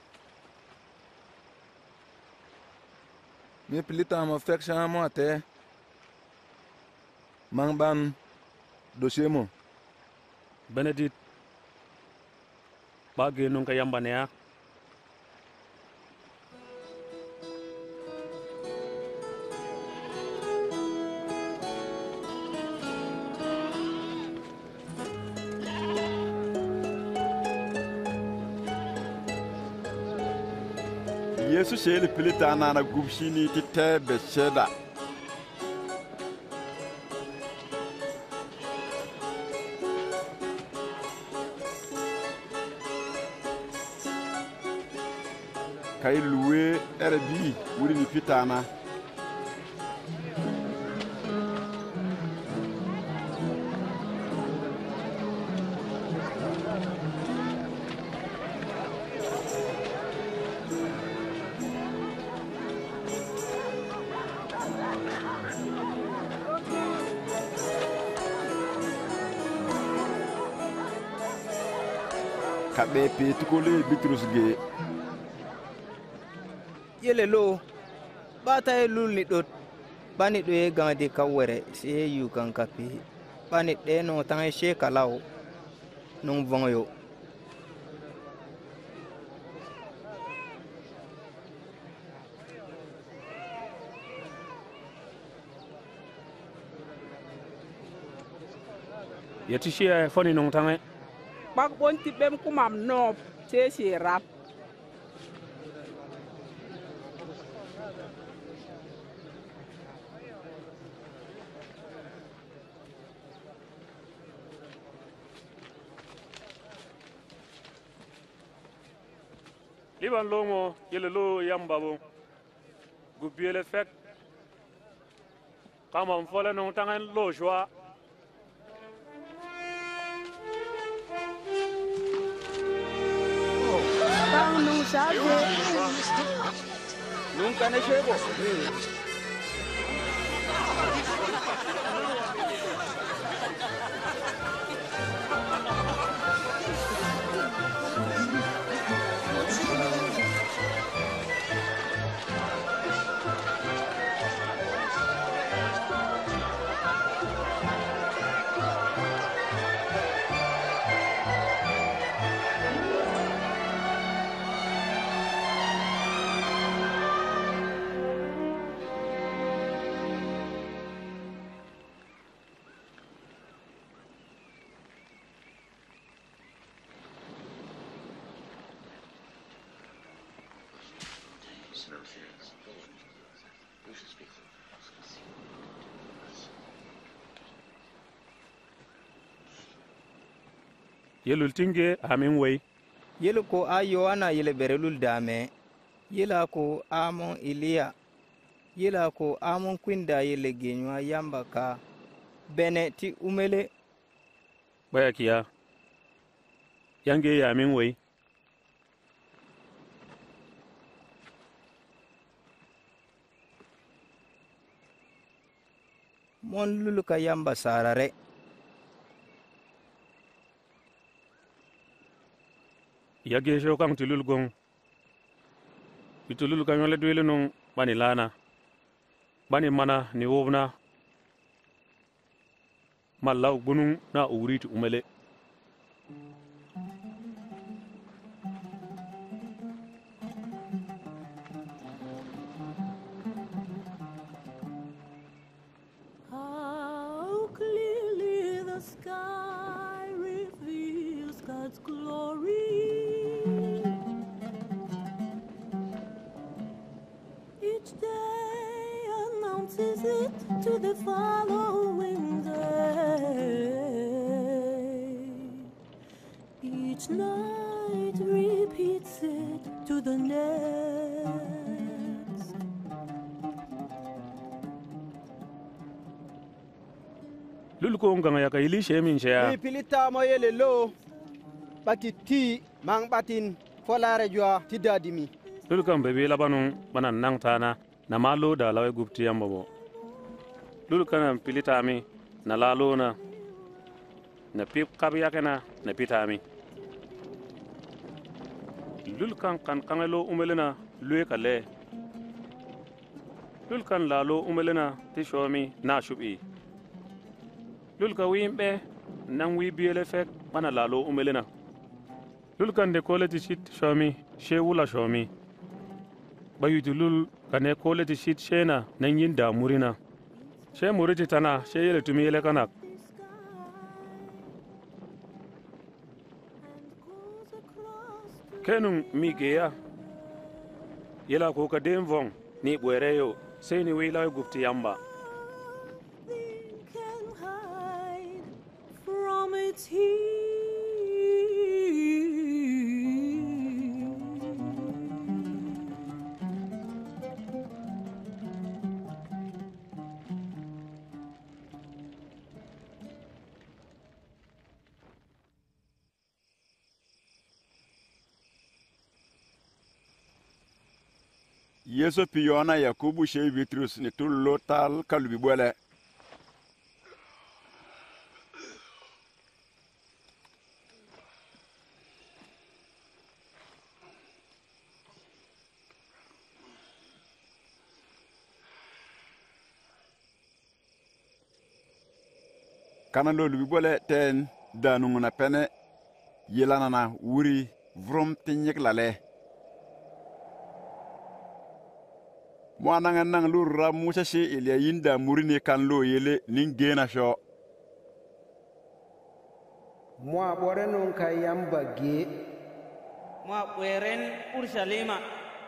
Mi pilita ma fek shamo ate Mangban Dosemo Benedict Bage nunca yamba nea Yesu shele pilita na gubshini ti tebe sheda kai luwe erbi wuri ni pitana kabe petukole Bitrus ge Yelelo bata e lulni ɗot bani ɗo e gandi kawwere si e yukan kapi bani ɗe no tan e she kalaw non vonyo yeti shia foni nong tange bak bon ti bem kumam nop che shi rap liban longo yele lo yamba bo gubiele fek kama mfole nong tange lo shwa Nunca ne shego. yelul tinge amin way yelo ko a yohana yele berelul dame yela ko amon iliya yela ko amon kwinda yele genywa yamba ka bene ti umele baya kiya yange amin way mon lulu ka yamba sarare yage sho kan tulul gong bitulul kan wala duele non bani lana bani mana ni wobna mallaw gunun na uriti umele How clearly the sky reveals God's glory. Each day announces it to the following day. Each night repeats it to the next. lul ko nganga ya kayili shemin sheya mi pilita mo yele lo bati ti mang batin folare jwa ti dadimi lul kan bebe labanun banan nang tana na malo da lawe gupti yamba bo lul kan pilita mi na lalo na pip kabiya kana na pitami lul kan kangelo umelena luye kale lul kan lalo umelena ti shomi na shubi lul ka wimbe nan wi biele fek bana lalo umelena lul kan de quality shit shomi she wula shomi bayuti lul kane quality shit shena nan yin da murina she muriti tana she yele tumi yele kanak kenun migeya yela ko ka denvon ni bwereyo sai ni wila gupti yamba From its heat. Yesu piyona Yakubu she Vitrus ni tul lotal kalubi bwele. kana lo lubi bole ten danunguna pene yelanana wuri vrom tinyek lale mwananga nang lurra musa she ilya yinda murini kan lo yele ningena sho mwa bore nun ka yamba ge mwa bweren Urushalima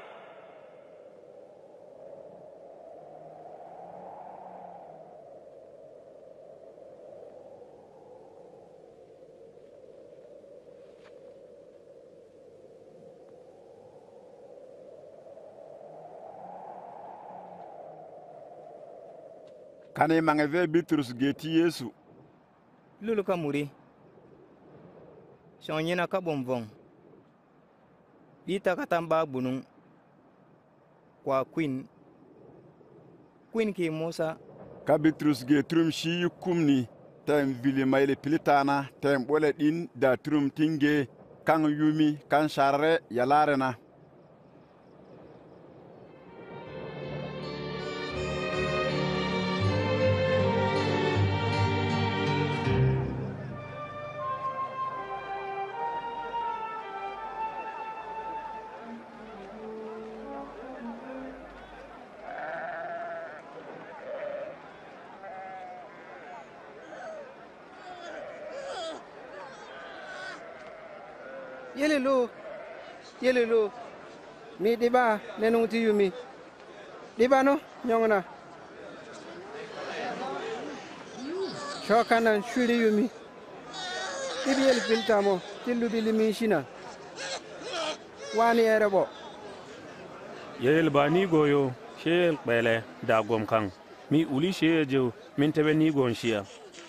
kane mangeve Bitrus geti Yesu lulu ka muri shonyina ka bomvong dita ka tamba bunung kwa queen ki Musa ka Bitrus ge trum shi kumni tem vili mayle pilitana tem bole din da trum tinge kan yumi kan sharre yalarena yelelo mi diba nenung ti yumi diba no nyongna shokanan shuri yumi ibiyel piltamo tillu bilimi shina wani erebo yel bani goyo shel bele da gom kan mi uli sheje min tebe ni gon shia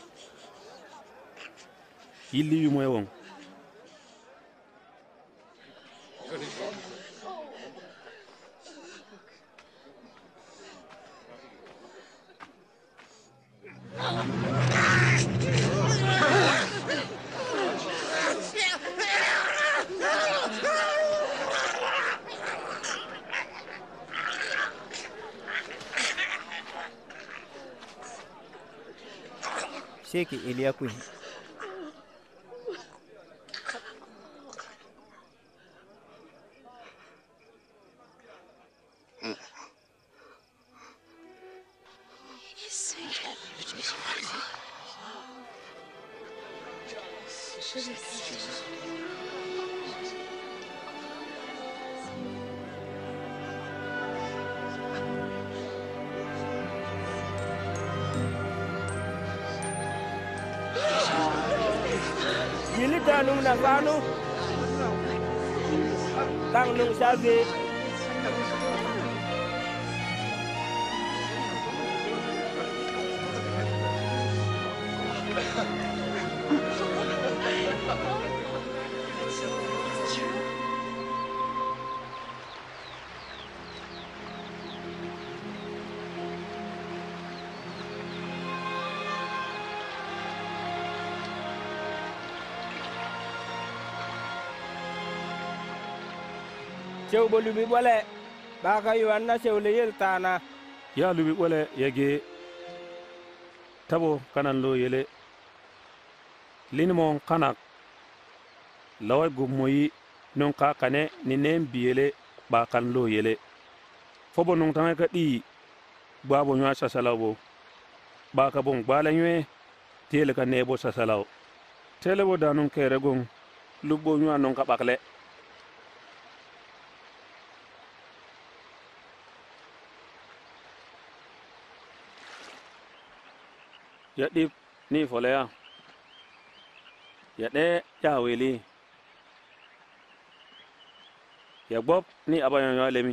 yilli yumo yewon Sheki Elia Queen. Yili danung na fanu kang nung sabi Cew bo lubi bole baka yuanna cew le yel tana ya lubi bole yege tabo kanan lo yele linimon kanak lawa gummoyi non ka kane ni nem biyele ba kan lo yele fobo non tan ka di babo nya sasalabo ba ka bon bala nywe tele ka nebo sasalaw tele bo danon kere gon lubbo nya non ka bakle ya dip ni folea ya de ya weli ya bob ni abayon yo lemi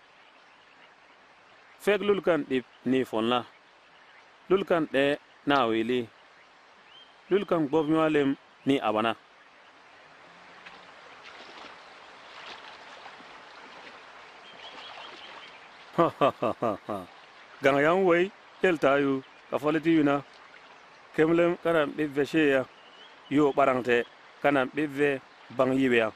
fek lulkan dip ni fonla lulkan de na weli lulkan bob yo lem ni abana ganga yang wey teltayu ka foleti yuna kemlem kana bibbe sheya yo barangte kana bibbe bang yibeya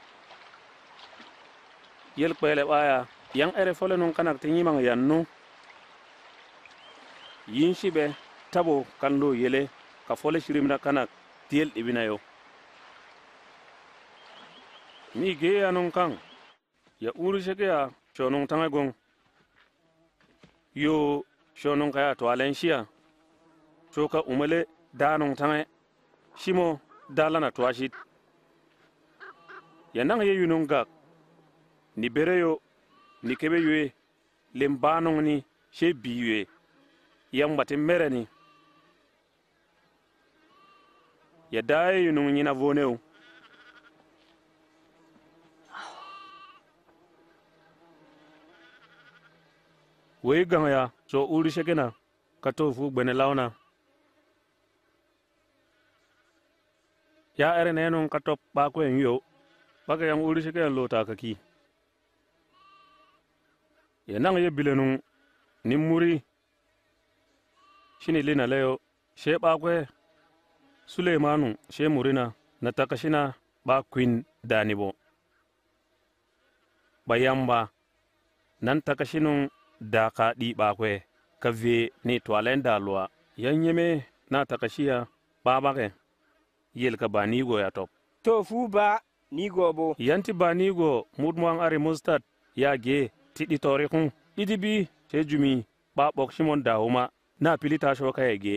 yel kwele baya yang ere fole non kana tinyi mang yannu yin shibe tabo kanlo yele ka fole shirimna kanak tiel ibina yo mi ge anon kan ya uru sheke ya shonong tanga gong yo shonong kaya to alenshia choka umale danong tanga shimo dalana to ashit ya nang ye yunong gak ni bereyo ni kebe yue lembanong ni she biwe yang batin mereni ya daye yunong nyina voneo we gangaya so uri shekena katofu gbene launa ya ere nenon katop ba ko en yo baga yang uri shekena lota kaki ya nang ye bilenun ni muri shini lina leo she ba ko Suleimanu she murina na takashina ba queen danibo bayamba nan takashinun da ka di ba kwe ka ve ni toalen dalwa yanyeme na takashiya ba ke yel ka banigo ya top tofu ba nigo bo yanti banigo mudmang ari mustad ya ge tidi torikun idibi te jumi ba bok shimon dahuma na pilita shoka ya ge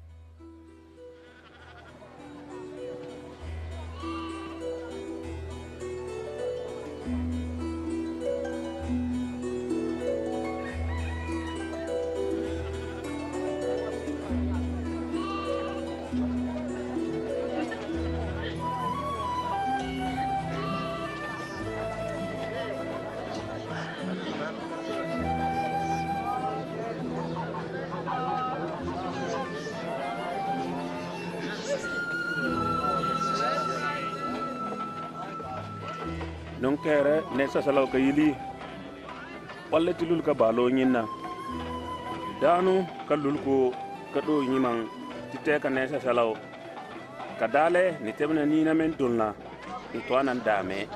non kere ne sasalaw ka yili walle tilul ka balo nyinna danu kalul ko kado nyimang tite ka ne sasalaw kadale ni tebna ni na men dolna ni to anan dame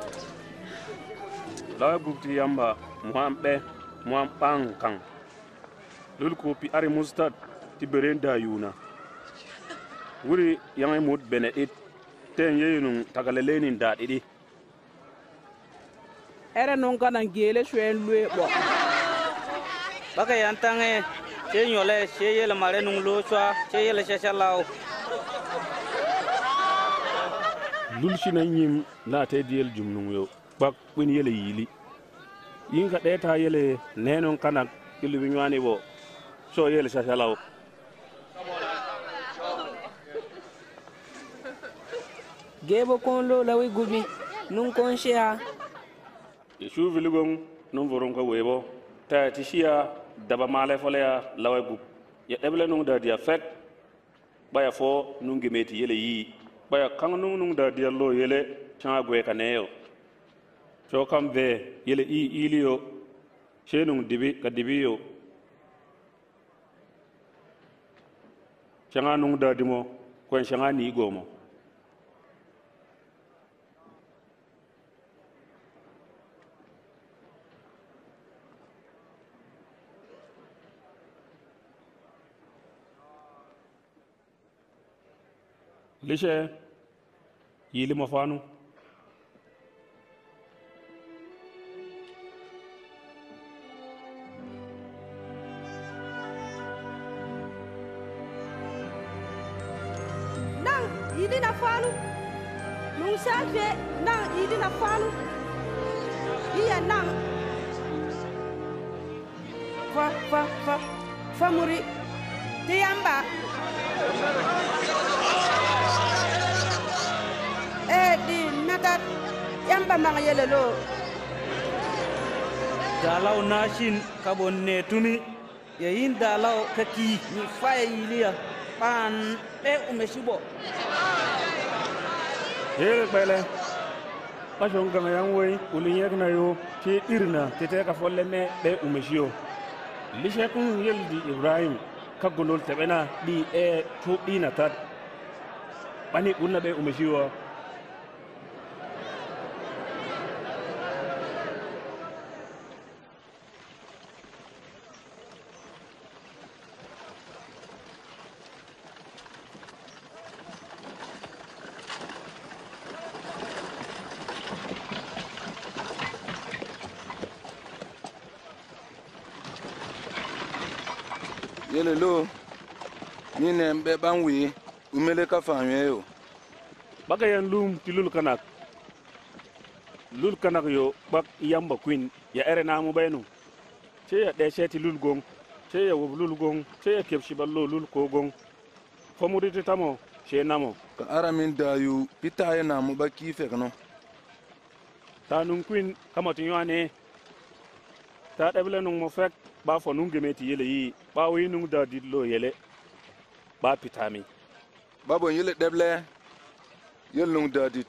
la bukti yamba muambe muampang kan lul ko pi ari mustad ti berenda yuna wuri yang mud benedit ten yeyunun tagalelenin dadidi era non kana gele shwen lue bo baka yantange che nyole che yele mare nung lo chwa che yele shashalao lulshina nyim na te diel jumnung yo bak win yele yili yinga deta yele nenon kana kilu nywani bo so yele shashalao gebo kon lo lawi gubi nun kon shia Yesu viligong num voron ko webo ta tishia daba male folea lawe gub ya eble nung da dia fek baya fo nung gemeti yele yi baya kang nung da dia lo yele changa gwe kaneyo so kam ve yele i ilio chenung dibi ka dibiyo changa nung da dimo ko changa ni gomo lishe yili mafanu nang yili na fanu nung safe nang yili na fanu iya nang fa muri tiyamba di natat yamba mang yele lo dalau nashin kabon ne tumi yayin dalau kaki ni faya yiliya pan be umeshibo bele pashon gama yang woy ulinyek na yo ti irna tete ka folle ne be umeshio lishe kun yeldi Ibrahim ka golol tebena di tubi na tat bani unna be umeshio yele lo ni ne be ban wi umele ka fa yo baka yan lum ti lul kanak yo bak yamba queen ya ere na mu baynu ce ya de ti lul gong ce ya wob lul gong ce ya kep shiballo lul ko gong fomuriti tamo ce namo ka aramin dayu pita ya na mu baki fe kano ta nun queen kama tin yane ta debele nun mo fek ba fo nun gemeti yele yi ba wi nun da dillo yele ba pitami babon yele deble yel nung dadit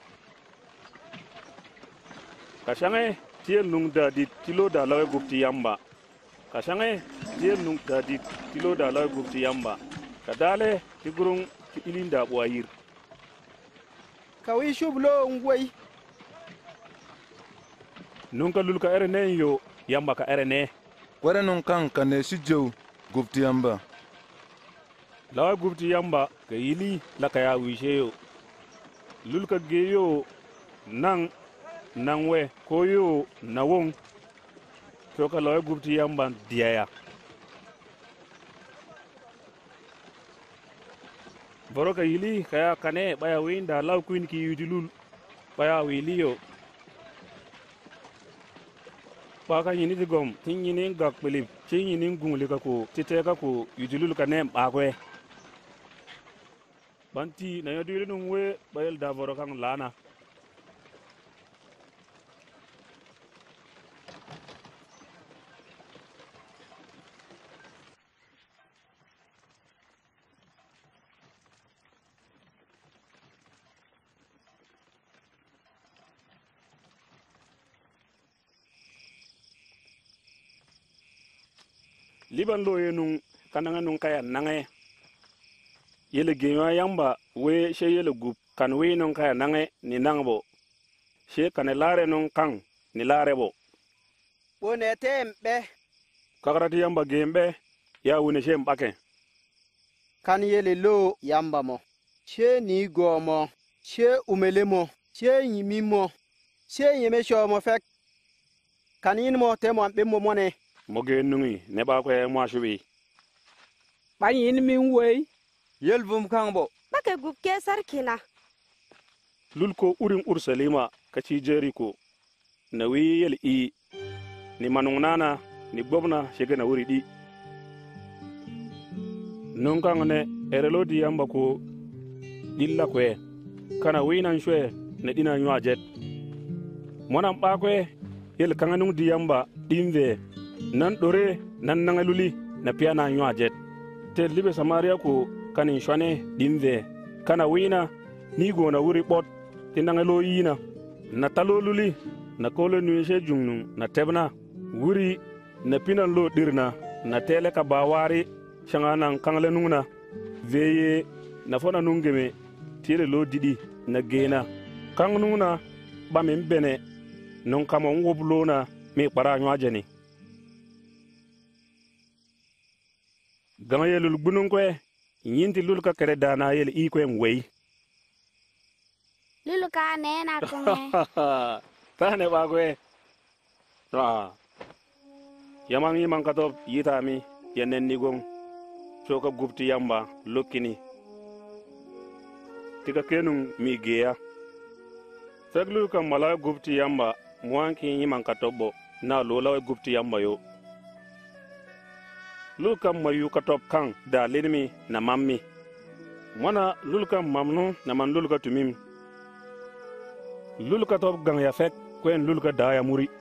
kashange tiel nung dadit tilo da lawe gupti yamba kashange tiel nung dadit tilo da lawe gupti yamba kadale tigurung ti ilinda boyir kawi shublo ngwai nung ka lulka erene yo yamba ka erene wara nung kan kane sijew gupti yamba lawe gupti yamba ka yili la ka ya wisheyo lulka geyo nang we koyo nawong to ka lawe gupti yamba diaya boroka yili kaya kane baya winda law queen ki yudilul baya wiliyo baka yini digom tin yini gak belib tin yini gungli ka ko titeka ko yudilul kane bakwe banti na yodiri nung we bayel da borokang lana liban lo yenung kananga nung kaya nange yele gewa yamba we she yele gup kan we nung kaya nange ni nangbo she kan lare nung kang ni lare bo wone tembe kakarati yamba gembe ya wune she mbake kan yele lo yamba mo she ni gomo she umele mo she yimi mo she yeme sho mo fek kan yin mo temo ambe mo mone mo ge nungi ne ba ko mo shubi ban yin min wey yelvum kangbo bake gup ke sarkina lulko urin ursalima kaci jeriko na wi yel i ni manung nana ni gbobna shege na wuri di nun kan ne erelo di yamba ko dilla kwe kana wi nan shwe ne dina nywa jet monan ba kwe yel kan nun di yamba dimve nan dore nan nangaluli na piana nywa jet te libe samaria ko kanin shwane dimve kana wina ni go na wuri bot tinangalo yina na taloluli na kolo nuishe jungnu na tebna wuri na pinan lo dirna na tele ka bawari shangana kangle nungna veye na fona nungeme tile lo didi na gena kang nungna ba min bene non kama ngoblona mi para nyajeni gama yelul bunun kwe nyinti lul ka kere dana yel i kwe ngwei lulu ka ne na kume tane ba kwe yamang yimang katop yitami yanen nigong choka gupti yamba lokini tika kenung mi geya feglu ka mala gupti yamba mwanki yimang katobo na lola gupti yamba yo lulkam mayu katop kang da lenmi na mammi mona lulkam mamnu na man lulka tumim lulka top gang ya fek kwen lulka da ya muri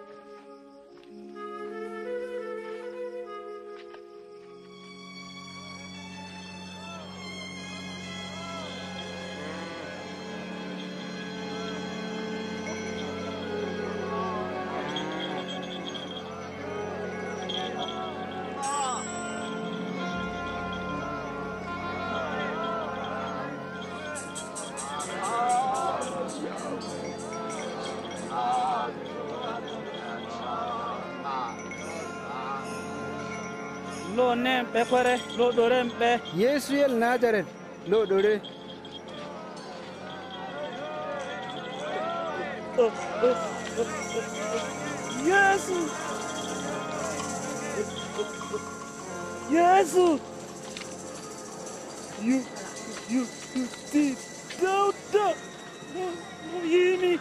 lo ne pe kwere lo dore mpe yesu yel nazaret lo dore yesu Yesu you did daughter yini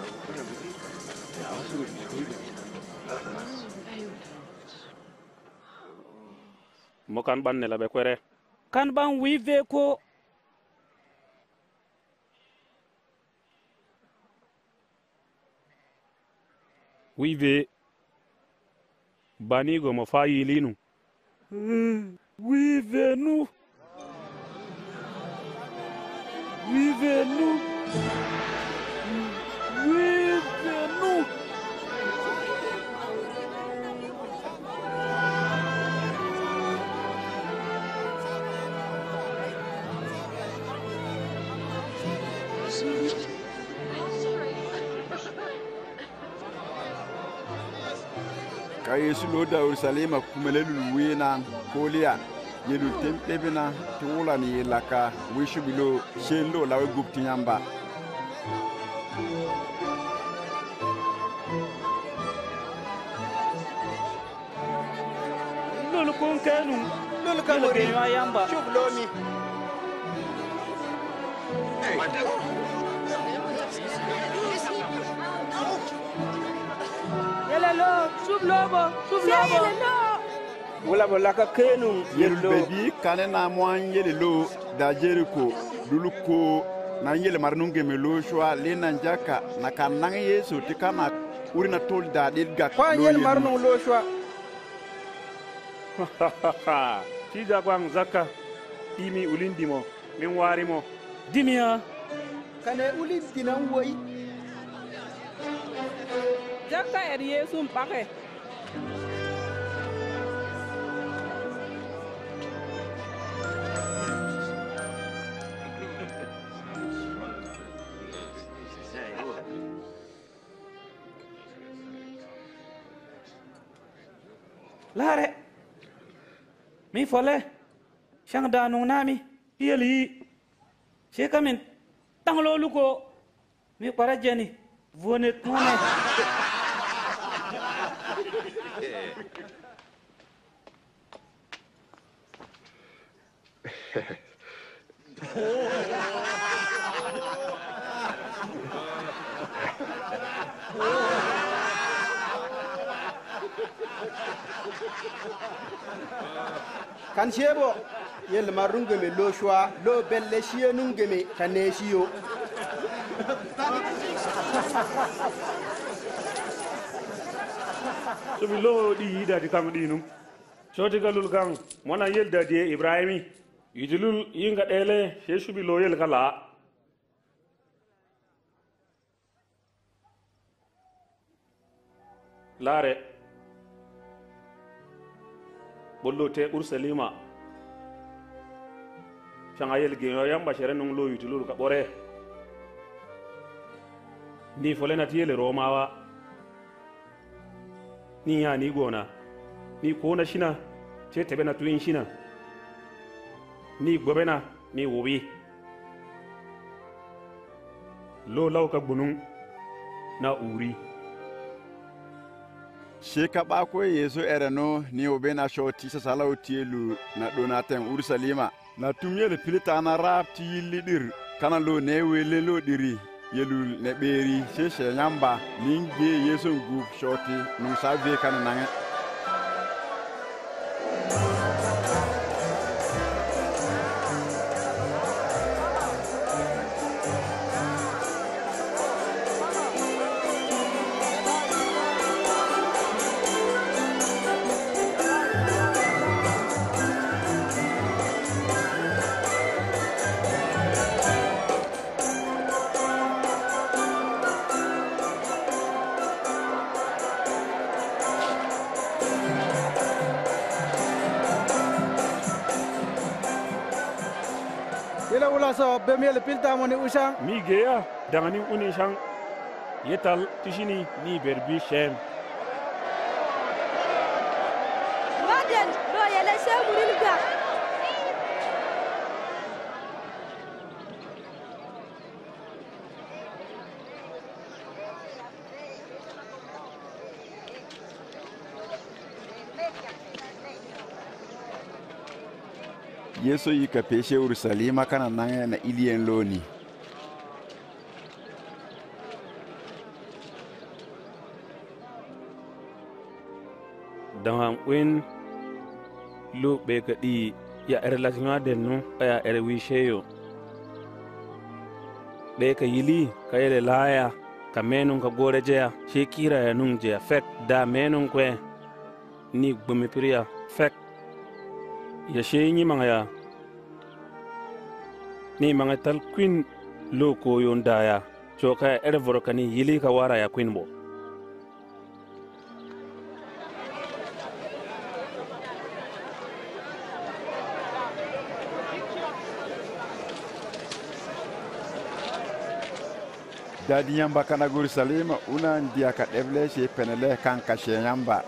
mo kan ban ne la be kwere kan ban wive ko wive banigo mo fayilinu wive nu ka yesu lo da urusalima kumelelu wina kolia yelu tempebina tula ni laka wishu bilo shelo lawe gupti nyamba lolu kon kenu lolu ka mori ma yamba shublomi Yelelo, sublobo. Wala bola ka kenu yelu bebi kanena mwan yelu da Jericho duluko na yele marnunge melo shwa lena njaka na kanang yesu tikana urina tol da dilga kwa yele marnu lo shwa tija kwang zaka imi ulindimo min warimo dimia kane ulindi nan woi Jaka er Yesu mpake. Lare mi fole shang danu nami yeli shekamin tanglo luko mi para jeni vone kone kan shebo yel marungeme lo shwa lo belle shiye nungeme kane shiyo so mi lo di yida di kam dinum shoti galul gang mona yel da die ibrahimi yidulul yinga dele shesu bi lo yel kala lare bollo te ursalima changa yel ge yamba shere nung lo yidulul ka bore ni folena tiele romawa ni ya ni gona ni kona shina ce tebe na tuyin shina ni gobe na ni wobi lo lauka gunun na uri sheka ba ko yesu ereno ni obena shoti sa salaw tielu na donaten ursalima na tumyele pilita na rap ti lidir kana lo ne wele lo diri yelul ne beri sheshe nyamba ninge yesu ngub shoti nung save kana nange yela wula so bemele pilta moni ushan mi geya dangani uni shang yetal tishini ni berbi shem Waden do yele shemuril ga. yesu yi ka peshe urusalima kana nange na ilien loni dama wen lo be ka di ya relation denno ya wisheyo be ka yili ka yele laya ka menun ka gore jeya she kira ya nun jeya fek da menun kwe ni gbumi priya fek ya she nyi mangaya ni mangatal queen lo ko yonda ya choka ervoro kani yili ka wara ya queen bo dadi yamba kana Yerusalema una ndia ka devle she penele kan ka she yamba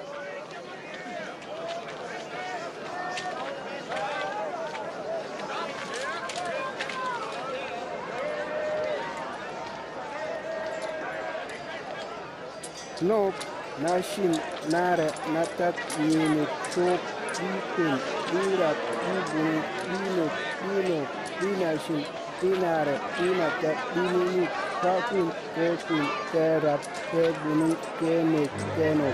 no na shin nare na tak yini chok dipin dira dibun dino dina shin dinare dina tak dinini kakun kekun kerat kebunun kenek kenok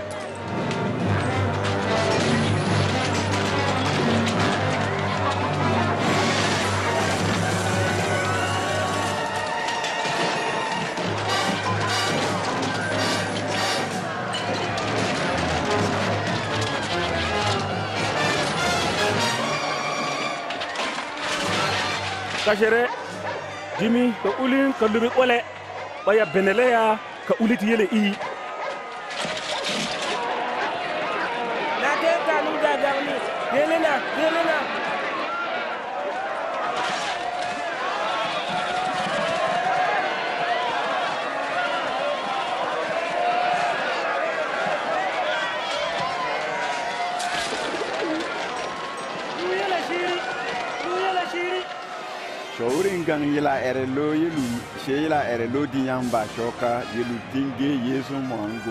kashere jimi ka ulin ka lubi wale baya beneleya ka ulit yele i na te kanu da gawni gelena shaurin gang yila erelo yelu she yila erelo di yamba shoka yelu dinge yesu mwangu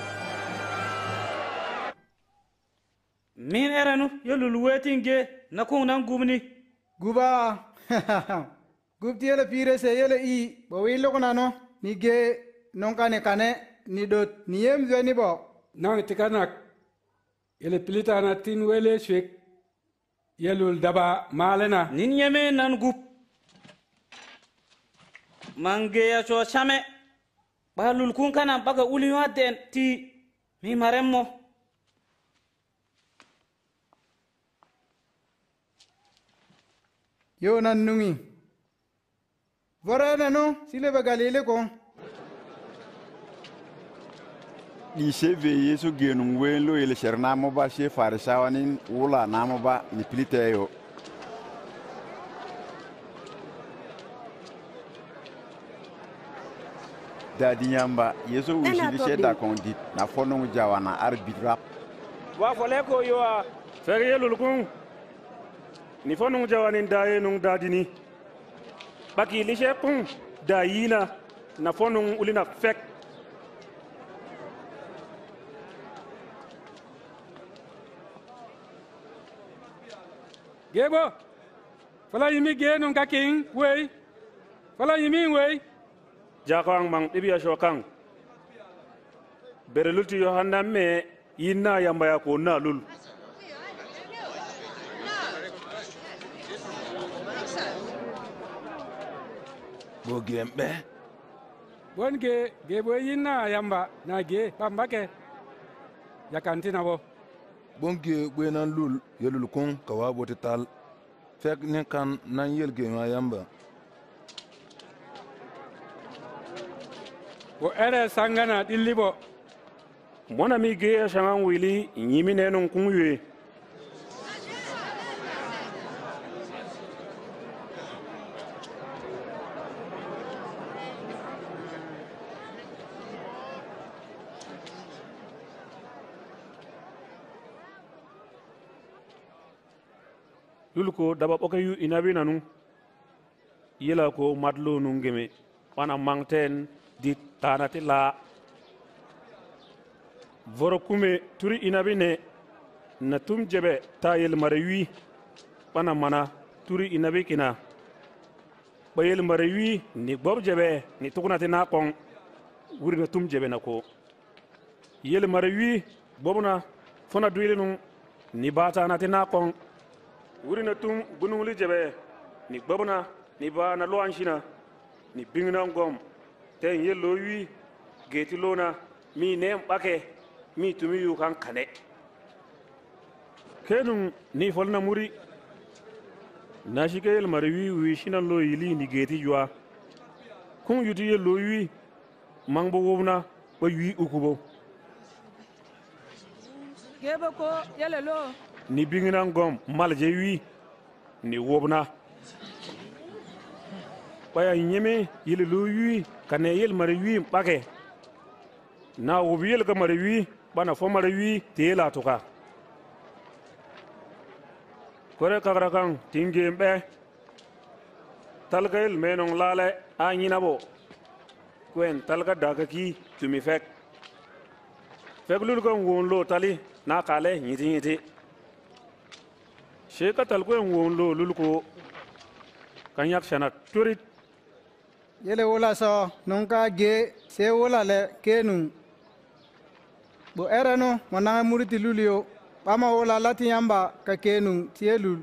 min eranu yelu luwetinge na kun nan gubni guba gubti yele pire se yele i bo wi lokona no ni ge non kane ni dot ni yem zeni bo nang tikanak yele pilitana tin wele shwek yelul daba malena nin yeme nan gub mangeya cho chame balul kun kana baga uliyo den ti mi maremmo yo nan nungi vorana no sile ba galile ko di sheve yesu genun welo yele sherna mo ba she farisawanin wula namo ba ni piliteyo dadi yamba yesu usili sheda kondi na fono jawana arbitra wa fole ko yo fere lulkun ni fono jawani daye nung dadini baki lishe kun dayina na fono ulina fek gebo fala yimi ge non ka king wey fala yimi wey jakang mang dibiya shokang berelulti yohanna me yinna yamba ya ko na lul bo gembe bon ge bo yinna yamba na ge pambake yakantina bo bonge gwenan lul yelul kun kawabo tital fek ne kan nan yelge ma yamba o ere sangana dillibo mona mi ge shangan wili nyimi nenun kunwe lulko daba boka yu inabi nanu yela ko madlo nungeme wana mangten di tanati la voro kume turi inabi ne na tum jebe ta yel mare wi bana mana turi inabi kina bayel marawi ni bob jebe ni tukuna tina kon wuri na tum jebe na ko yel marawi bobna fona duile nun ni bata na tina kon wuri na tum bunuli jebe ni bobna ni ba na lo anshina ni bingna ngom ten yelo wi geti lona mi nem bake mi tumi yu kan kane kenun ni folna muri na shike yel marawi wi shina lo yili ni geti jwa kun yuti yelo wi mangbo wobna ba wi ukubo gebe ko yele lo ni bingna ngom malje wi ni wobna baya nyeme yele lo wi kane yel marawi bake na wobi yel ga marawi bana fo marawi tela toka kore kagra kan tingembe talgail menong lale anyina bo kwen talga daga ki tumi fek feglul kan won lo tali na kale nyiti nyiti sheka talgwen won lo lulko kanyak shana turit yele wola so nonka ge se wola le kenu bo erano mona muriti lulio pama wola lati yamba ka kenu tielul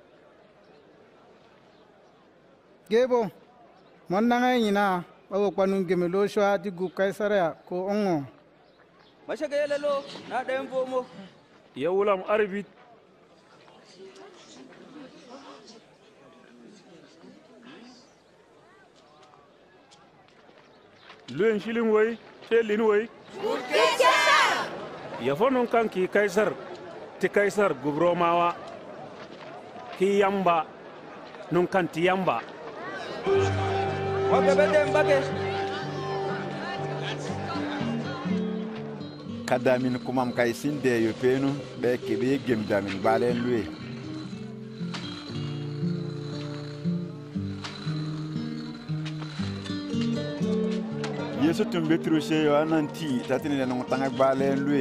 gebo monna ngayina bawo kwanu gemelo shwa digu kaisara ko ongo mashaga yele lo na dem fomo ya wulam arbit luen shilin way telin way ya fonon kan ki kaisar ti kaisar gubromawa ki yamba nun kan ti yamba kadamin kumam kay sinde yo penu be kebe gem damin balen luwe yesu tumbe trushe yo ananti tatini non tanga balen luwe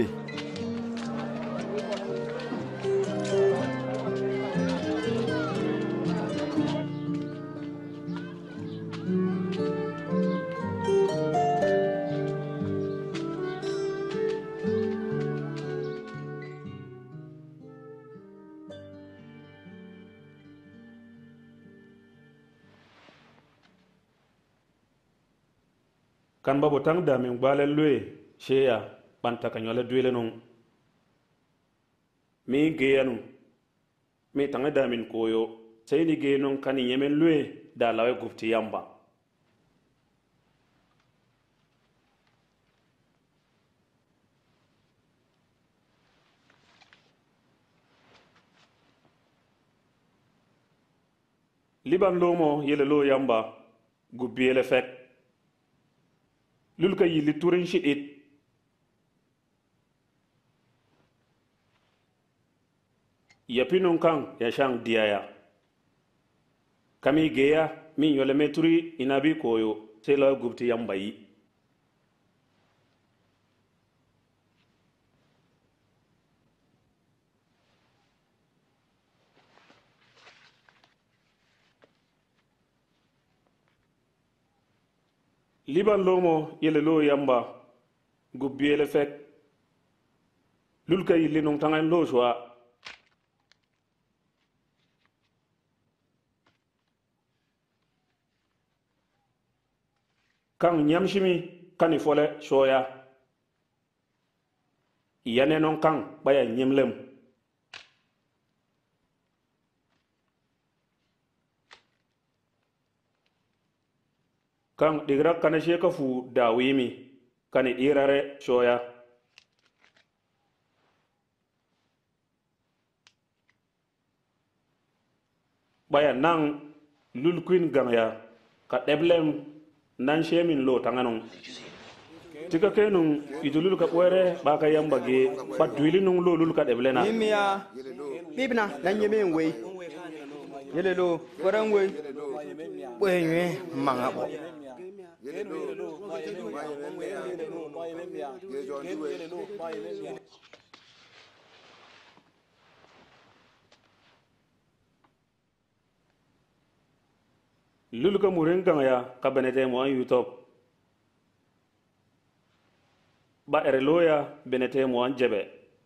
kan babu tang da min gbalen lue sheya banta kanyole duile non mi geyanu mi tang da min koyo sai ni ge non kan yemen lue da lawe gufti yamba liban lomo yele lo yamba gubiele fek lulka yili turin shi'it yapinun kan ya shang diyaya kami geya min yole meturi inabi koyo sai la gubti yambayi liban lomo yele lo yamba gubbiyele fek lulka yilli nung tangan lo shwa kan nyamshimi kani fole shoya yane non kan baya nyemlem kan digra kana sheka fu dawimi kani dirare shoya baya nang lulquin gamya ka deblem nan shemin lo tanganong tika kenung idulul ka were ba ka yamba ge ba duili nung lo lul ka deblena mimia bibna nan yeme we yele lo waran we wenwe manga bo lulka murin gangaya ka benete mo an yutop ba ereloya benete mo an jebe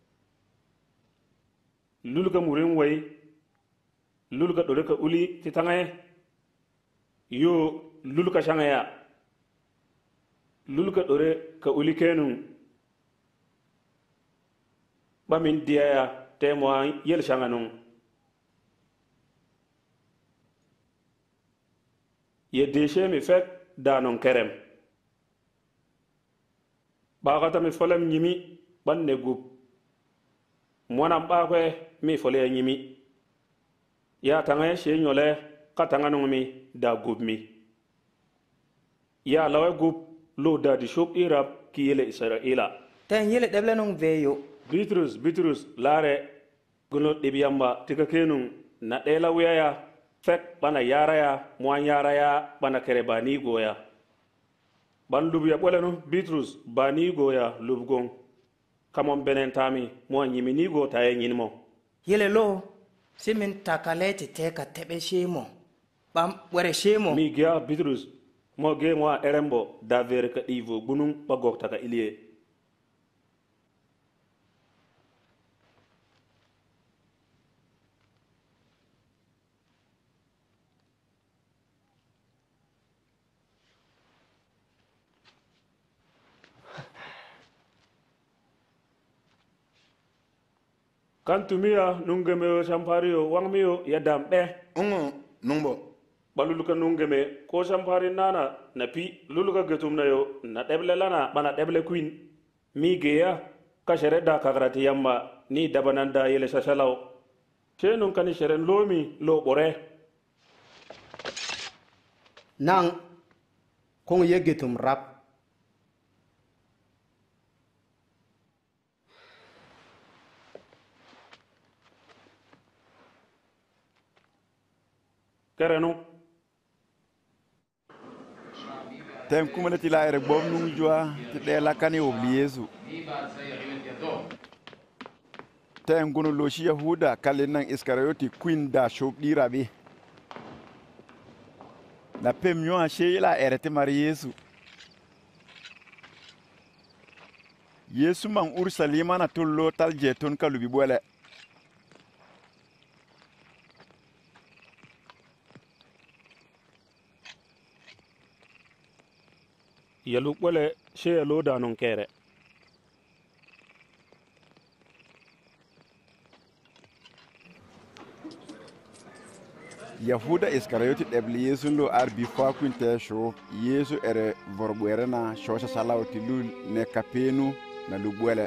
lulka murin way lulka dore ka uli titangaye yo lulka shangaya lulka dore ka uli kenun ba min diaya temo an yel shanganun ye deshe mi fek danon kerem bakata mi folem nyimi ban ne gub mwanam bakwe mi fole nyimi ya tanga she nyole ka tanga mi da gub mi ya lawe gub lo da di shop irab ki yele israila ten yele deble nung veyo bitrus lare guno dibiyamba tika kenun na dela wiyaya fek bana yaraya mwan yaraya bana kere bani goya ban lubuya bolenu bitrus bani goya lubgon kamon benen tami mwan nyimi ni go taye nyinmo yele lo simin takalete teka tebe shemo bam were shemo mi gya bitrus mo ge mo erembo davere ka divo bunun bagok taka ilie kantumiya nungemeyo sampariyo wangmiyo yadam be nungbo baluluka nungeme ko sampari nana na pi luluka getum na yo na deble lana bana deble queen mi geya ka shere da kagrati yamba ni dabananda yele sasalaw chenun kani shere lomi lo bore nang kong ye getum rap kerenu tem kumene ti laere bom nung jua ti de la kani obliezu tem gunu loshi yahuda kalenan iskarayoti queen da shop dirabi na pem nyo a sheila erete mari yesu man ursalima na tullo tal jeton kalubi bwele yalu wala she yalo danon kere yahuda iskarayoti ɗeble yesu lo arbi fa kunte sho yesu ere vorɓwere na shosa salawti lul ne kapenu na lubwele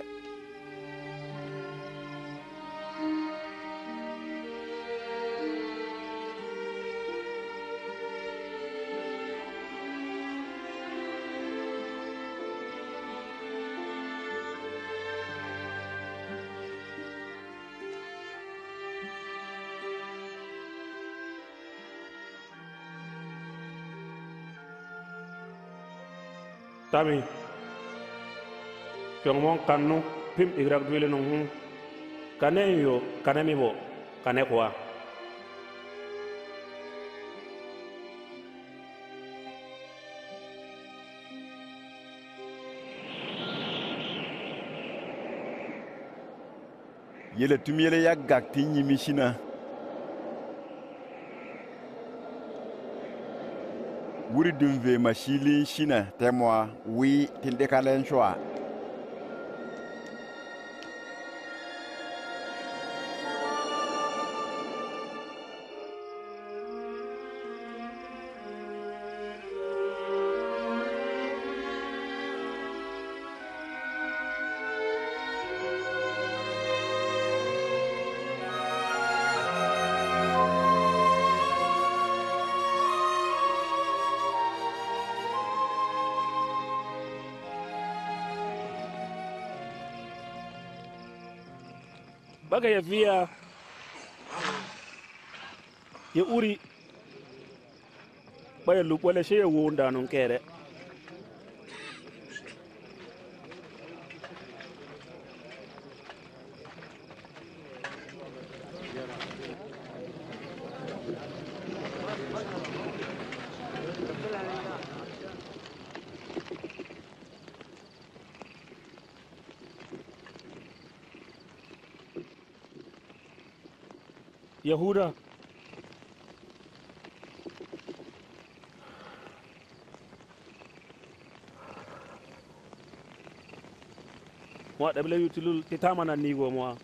tami pyongmon kannu pim igrak duele no hun kane yo kane mi bo kane kwa yele tumyele yaggak ti nyimishina wuri dum ve mashili shina temwa wi tinde kalen shwa baga ya via ya uri baya lu wala she ya wonda non kere Yahuda. Mo ɗaɓle yutilul ti tamana nigo mo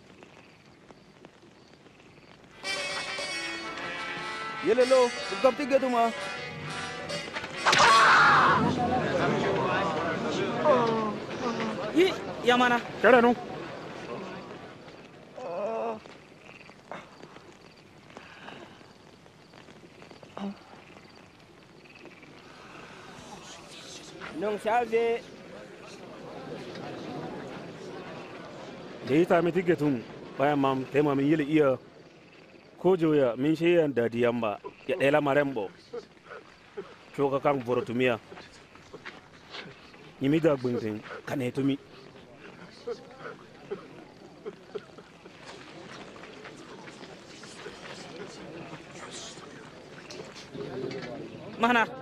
yele lo gabti geduma yi yamana kere nu non salve da ita mi tigetum baya mam tema min yili iya ko joya min sheyan da diyamba ya ɗela marembo coka kan vorotumiya nyimi da gbuntin kane tumi mana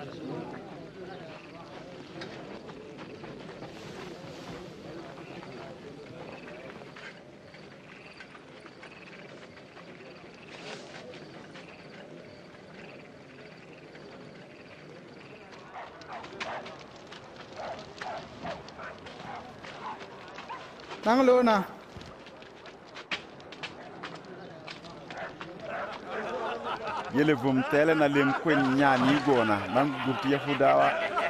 nang lo na yele vum tele na lem kwen nyani gona nan gurti yafudawa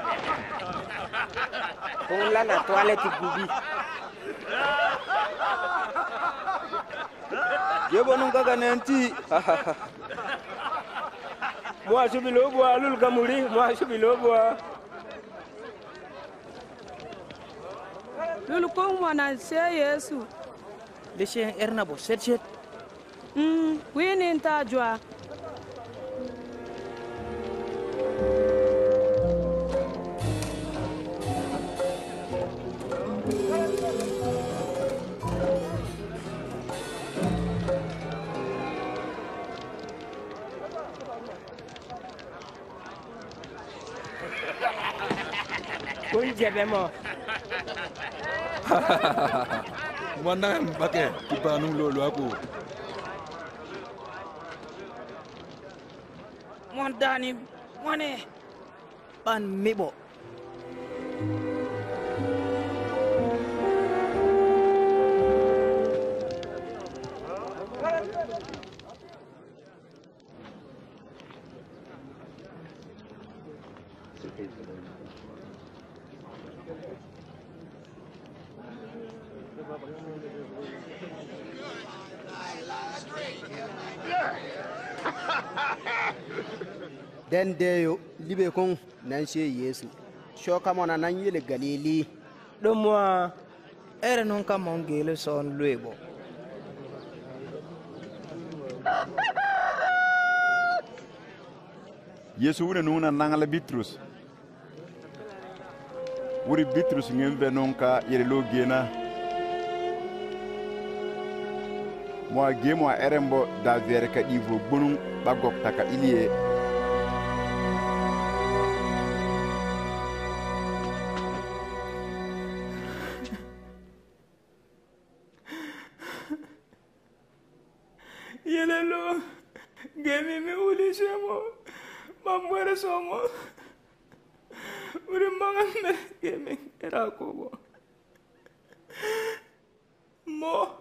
on la na toilette gubi yebo nun kaga nenti moi subilobo alul kamuri moi subilobo lulu ko mwana se Yesu le shen erna bo set wini nta jwa kun jebe mo Mwana mbake kipanu lolo ako. mon dani mone ban mibo den deyo libe kon nan she Yesu shoka mona nan yele Galili do moi ere non ka mon gele son luebo Yesu wure nuna nangala Bitrus wuri Bitrus ngembe nonka yele lo gena mo gemo erembo da vere ka divo bunun bagok taka ilie yelelo gemi mi uli shemo mamwere somo uri mangame gemi era kobo mo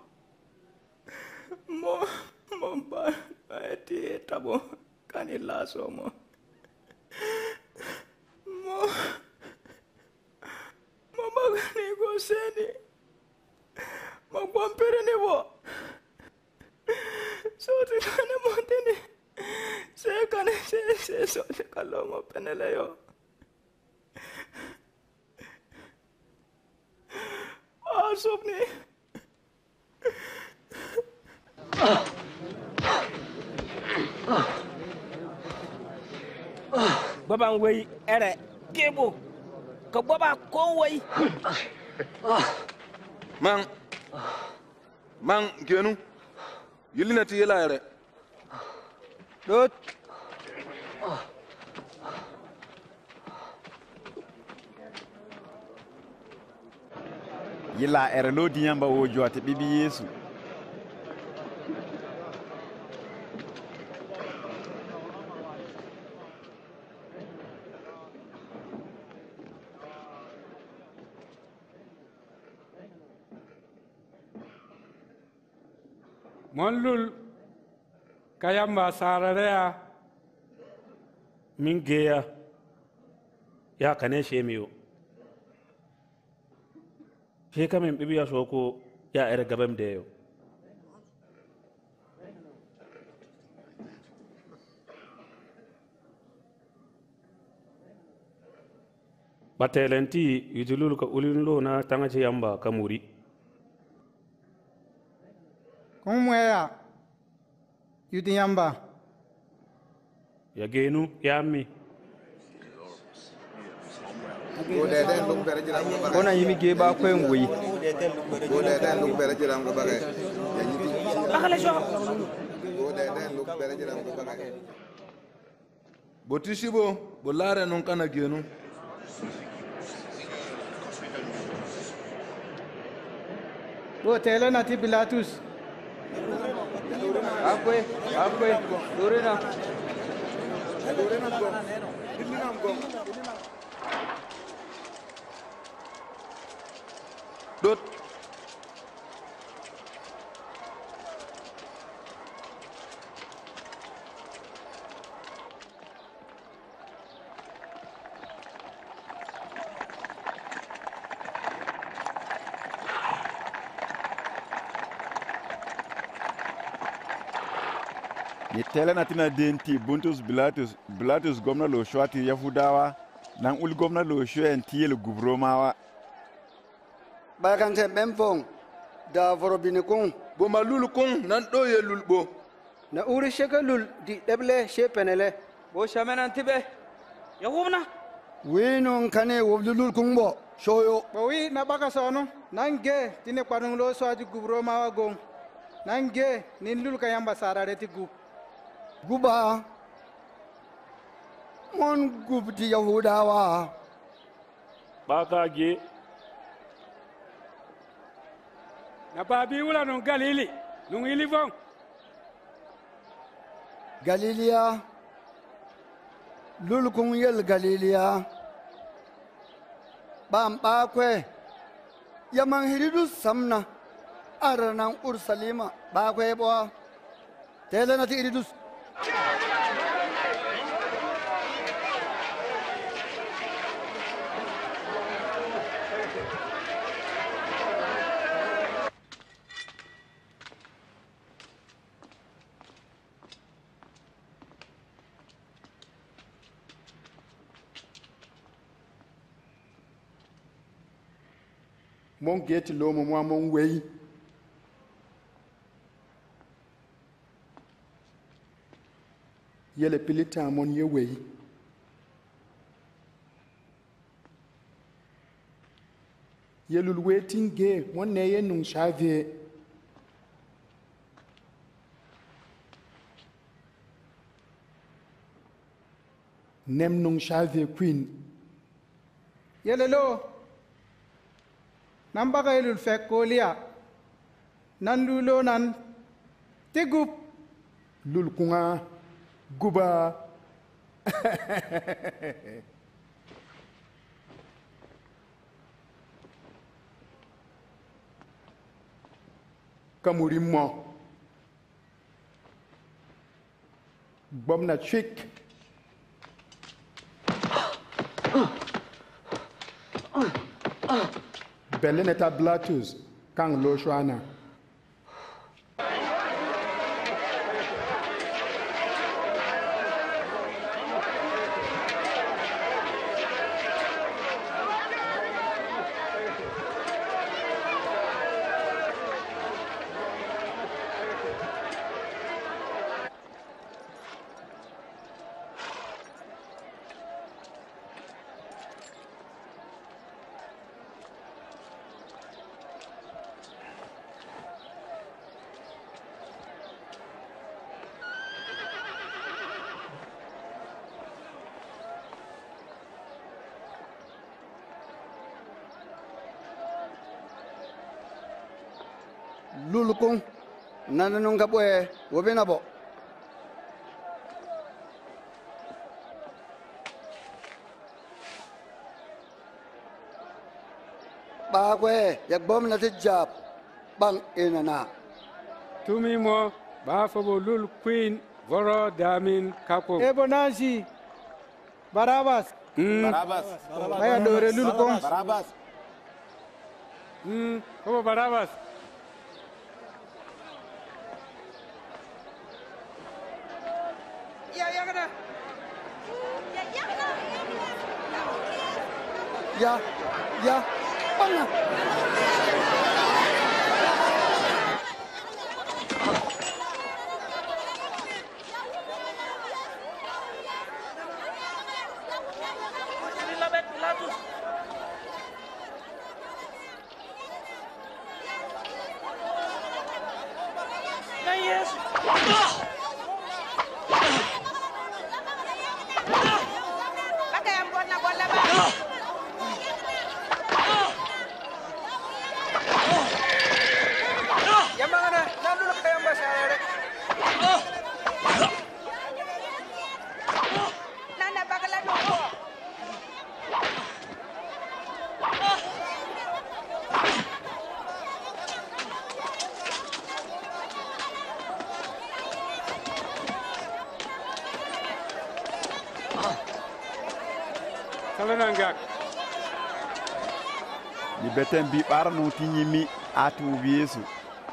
ba eti tabo kanila somo mo bagani go seni mo bompere ne bo so te kana montene se kana se so te kalomo penele yo sopni baba ngwei ere kebo ko baba ko wei man genu yilina ti yela ere dot yila ere lo diyamba wo joti bibi Yesu mon lul ka yamba sararea min geya ya kane shemiyo she kamin bibiya soko ya ere gabam deyo batelenti yutulul ka ulinlo na tangace yamba kamuri kumweya yuti yamba ya genu yammi kona yimi ge ba kwen wi botishibo bolare non kana genu bo tele na ti Pilatus akwe durina dot ni tele na tina denti buntus Bilatus gwamna lo shwati Yahudawa nan ul gwamna lo shwen tiyel gubromawa bakante memfong da vorobini bo malul kung nan doye lulbo na uri shekalul di deble she penele bo shamenan tibe yahumna winon kane woblulul kung bo shoyo bo wi na baka sono nange tine kwanung lo swati gubromawa gong nange nin lul ka yamba sarare ti guba mon gubti Yahudawa baka ge na babi wula non Galili non ilivon Galilia lul kung yel Galilia bam bakwe yaman hiridu samna aranan Ursalima bakwe bo tele na ti iridus mon geti lomo mo mon wey yele pilita mon ye wey yelul wetin ge mon ne ye nung shave nem nung shave queen yele lo nan baka yelul fek kolia nan lulo nan tigub lul kunga guba kamuri mo bom na chik Beleneta Blatus kang lo shwana lulukung nananung kapwe wabinabo bakwe yagbom na tijab bang inana tumi mo ba fobo lul queen voro damin kako e bonansi Barabas maya dore lul kom kobo Barabas ya banga ni beten bi ɓara no tiñimi atu Yesu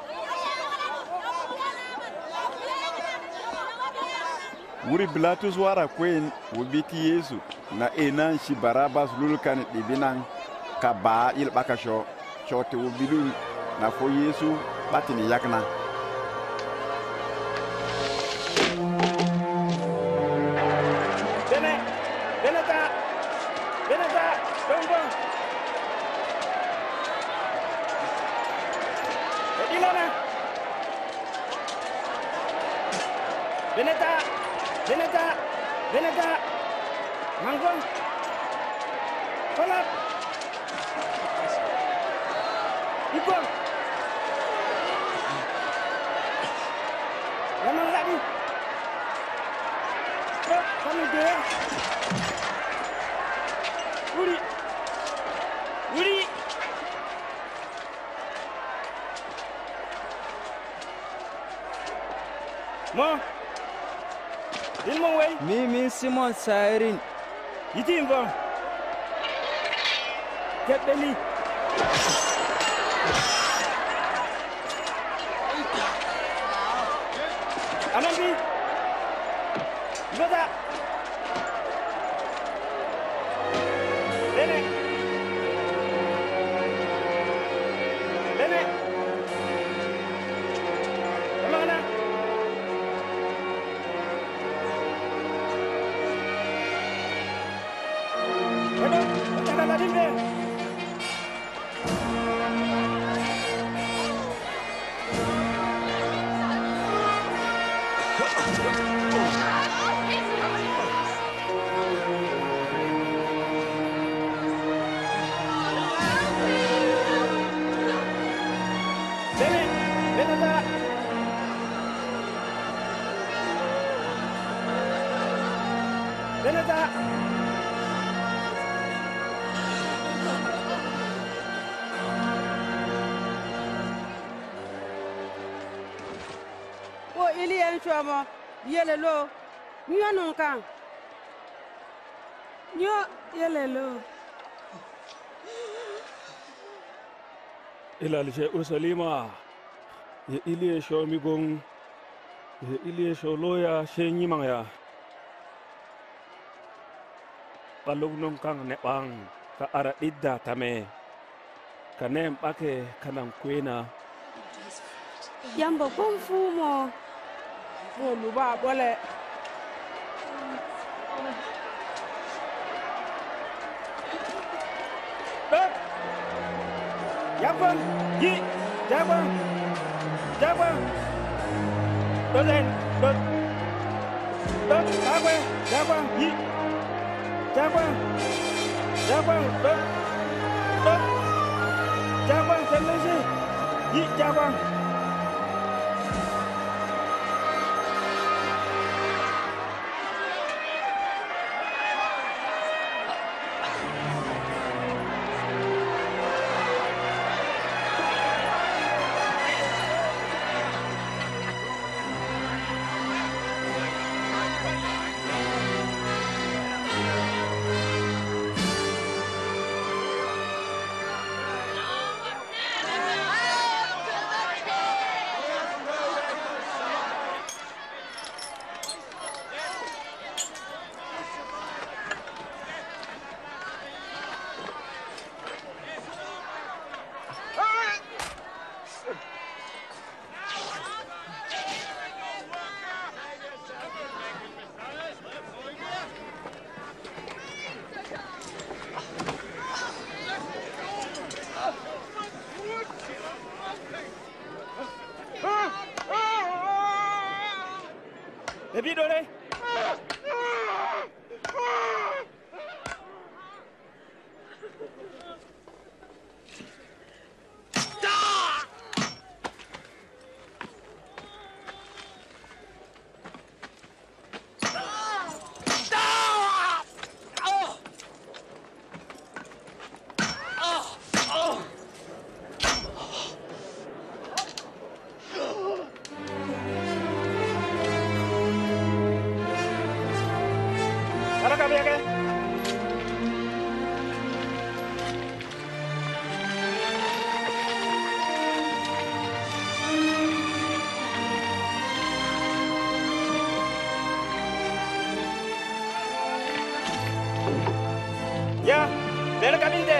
wuri Bilatus wara kwen wo biti Yesu na enan shi Barabas lulkan ɗibinan ka ba il ɓaka cote wo bilun na fo Yesu ɓatini yakna Beneta, Mangkong, Kolak, Ipong, Ramang lagi, kami dia, Uri, Mo. Mimi Simon Sairin. Yitim bom. Get Benny. Amandi. Bada. Bene. Bene. Mana? Choma yele lo nyo nun kan nyo yele lo ilal she Ursalima ye ilie sho migong ye ilie sho loya she nyimang ya palung nong kang ne bang ka ara idda tame kanem bake kanam kwena yamba kon fumo mo luba bole Japan yi Japan dolen dot agwe Japan yi Japan dot Japan selesi yi Japan Ebi dole. Ya, bela kabinde.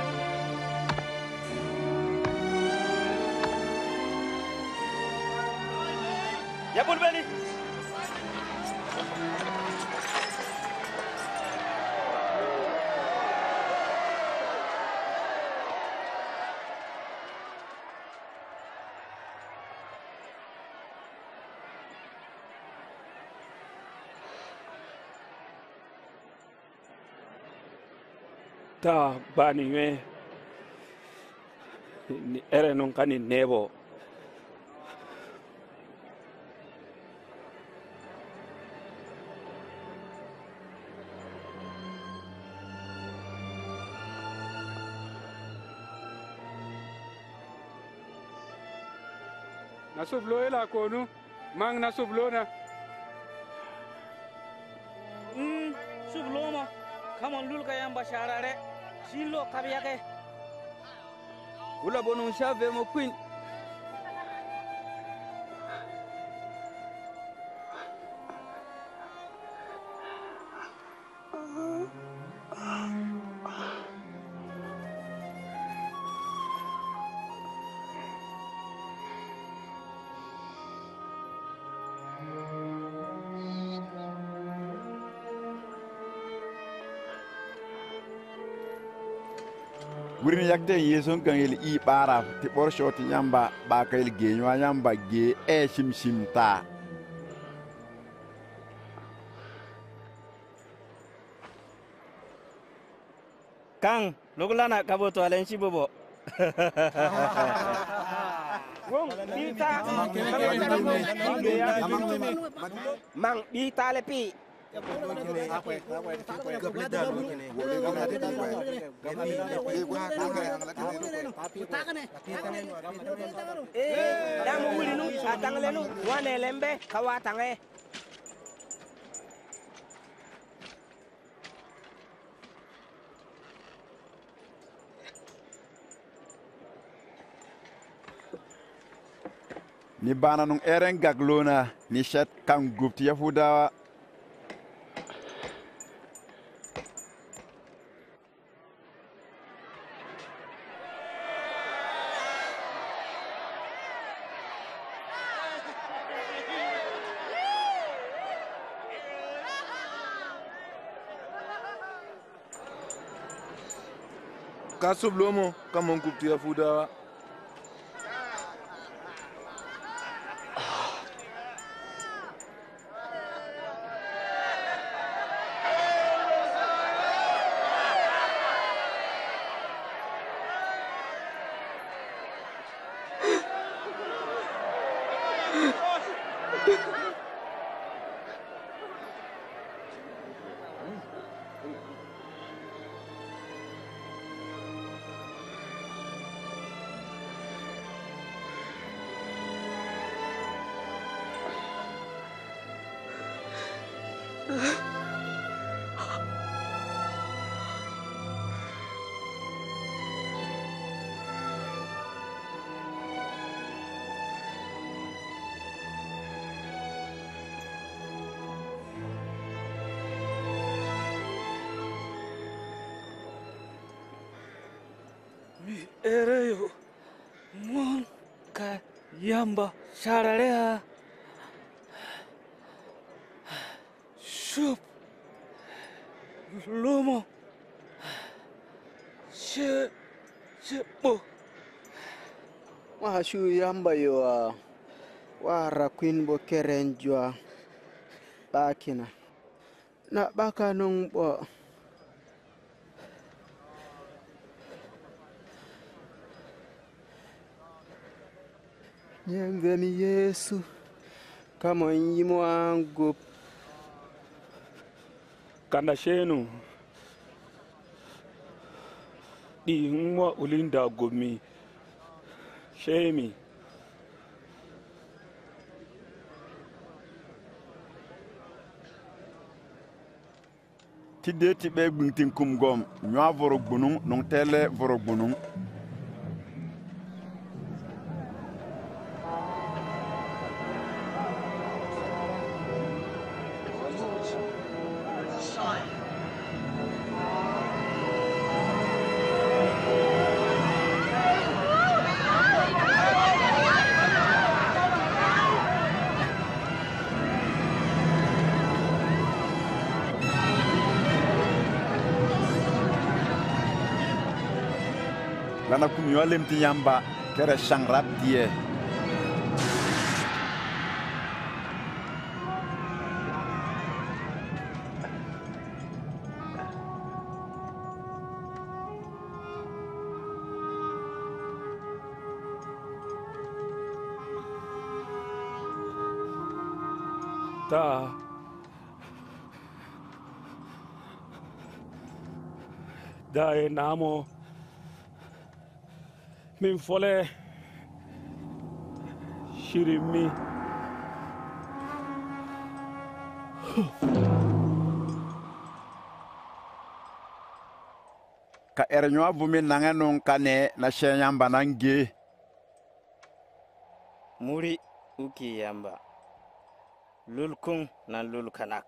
Ya bulbeli. ta bani me ni ere non kani nebo nasublo ela konu mang nasublo na sublo ma kamon lul ka yamba sharare silo kabiyake ula bonu shave mo queen wurin yakte yeson kan yel I bara ti borsho ti nyamba ba kayel geñwa nyamba ge e shimshimta kang lugulana kaboto alen shibobo Wong bita mang bita lepi damu wulinu atanglenu wane lembe kawatange ni bana nung eren gaglona ni shet kan gupti yahudawa kasublomo kama nkuptia fudawa ereyo mon ka yamba shararea shup lomo she bo wa shu yamba yo wa rakwin bo kerenjwa bakina na baka nung bo nyemvemi Yesu kama yimo angu kanda shenu di ngwa ulinda gomi shemi ti de ti be gbintin kum gom nywa voro gbunung nong tele voro gbunung lana kum yo lemti yamba kere shangrap die da e namo min fole shirimi ka ernywa vumi nange non kane na shenyamba nange muri uki yamba lulkung na lulkanak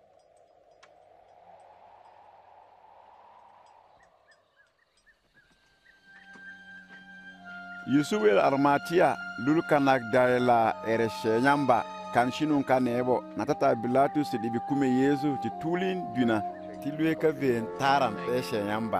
Yusuwel armatia lulkanak daela ere shenyamba kan shinun kanebo natata bilatu sidibi kume Yesu ti tulin duna ti lue ka ven taran e shenyamba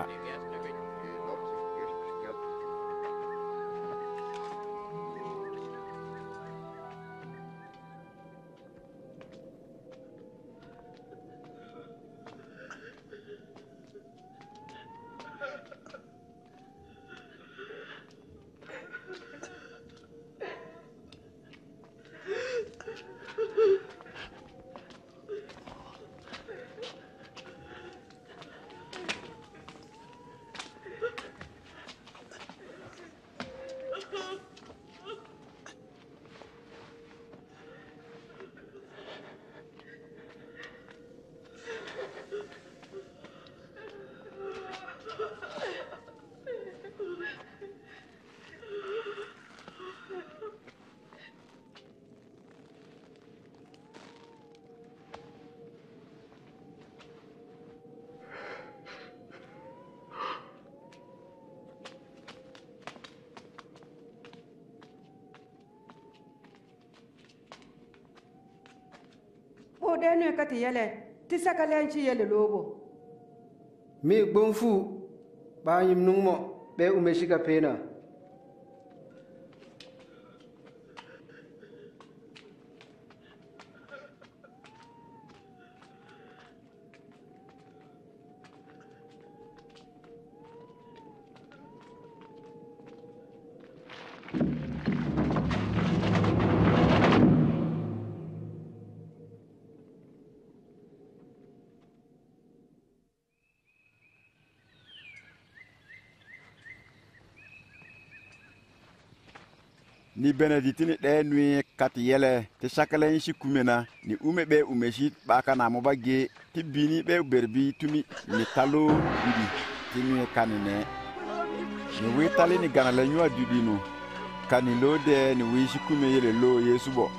denu kati yele ti sakalenchi yele lobo mi gbonfu ba yim nungmo be umeshika pena ni beneditini ɗe nui kati yele ti sakalen shi kumena ni ume ɓe umeshit ɓaka namo bagge ti bini ɓe berbi tumi ni talo dudi ti nui kanine ni wi tali ni ganale nyua dudi no kani lo de ni wi shi kume yele lo Yesu bo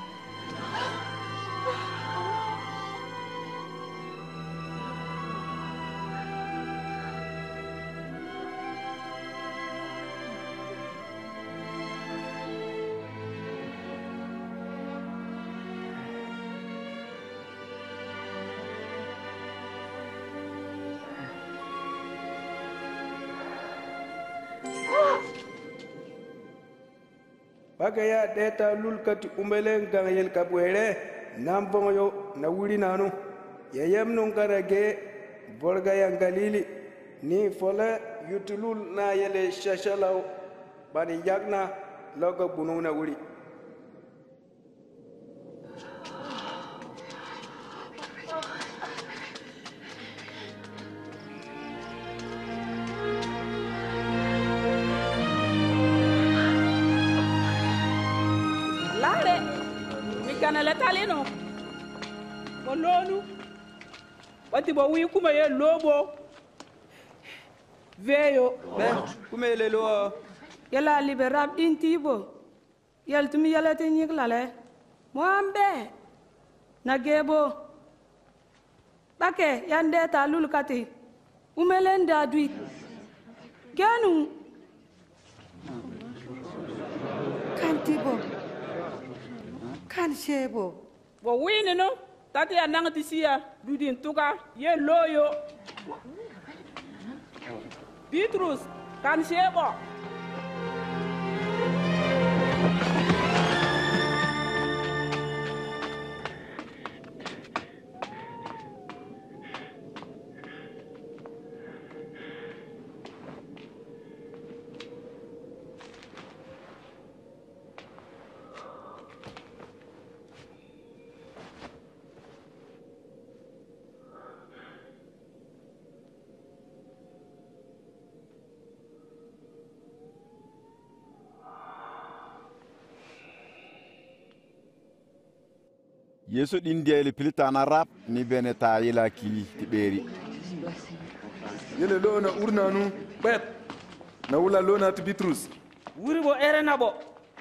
Bagaya deta lulkati umbelen gang yel kabwere nan bonyo na wuri nanu ya yem nun kada ge borga yan galili ni fola yutulul na yele shashalaw bani yagna logo bunu na wuri kanale talino bolonu wati bo wi kuma ye lobo veyo be kuma le lo yala liberab intibo yal tumi yala te nyiklale mo ambe na gebo bake yande ta lulkati umelenda dui kenu kantibo kan shebo bo wini no tati ya nang tisia dudin tuka ye loyo Bitrus kan shebo Yesu ɗindiyeli pilitana rap ni bene ta yila kili tiɓeeri yele lo na urnanu bet na wula lo na ti Bitrus wuri bo erena bo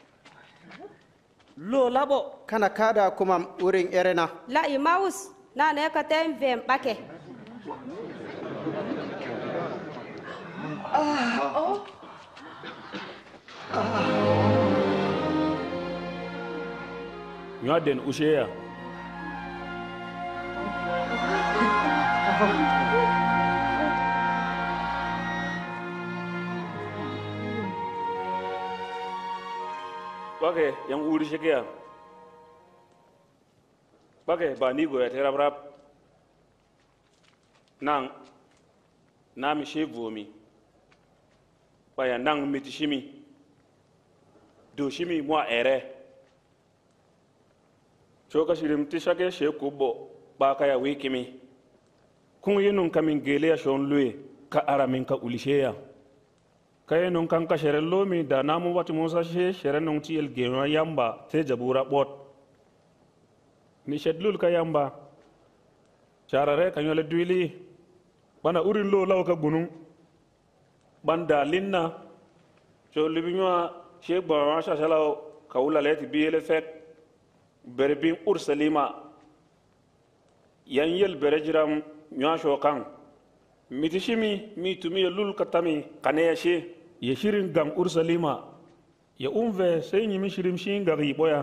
lo labo kana kada kuma wurin erena la Imaus na ne ka tem vem bake nyaden usheya bake yang uri shekeya bake ba ni go ya terab rap nang nami shevomi baya nang mitishimi do shimi mo ere choka shirim tishake she kubo ba kaya wikimi kun yinun kamin gele ya shon luye ka aramin ka ulisheya kay nun kan ka shere lomi da namu wati musa she shere nun ti el gema yamba te jabura bot ni shedlul ka yamba charare kanyole duili bana urin lo law ka gunun banda linna so libinwa she ba sha shalaw ka ulaleti biyele fek berbin ursalima yan yel berejiram nyasho kan mitishimi mitumi lul katami kaneyashe ye shirin gam ursalima ya umve sai nyimi shirim shin gari boya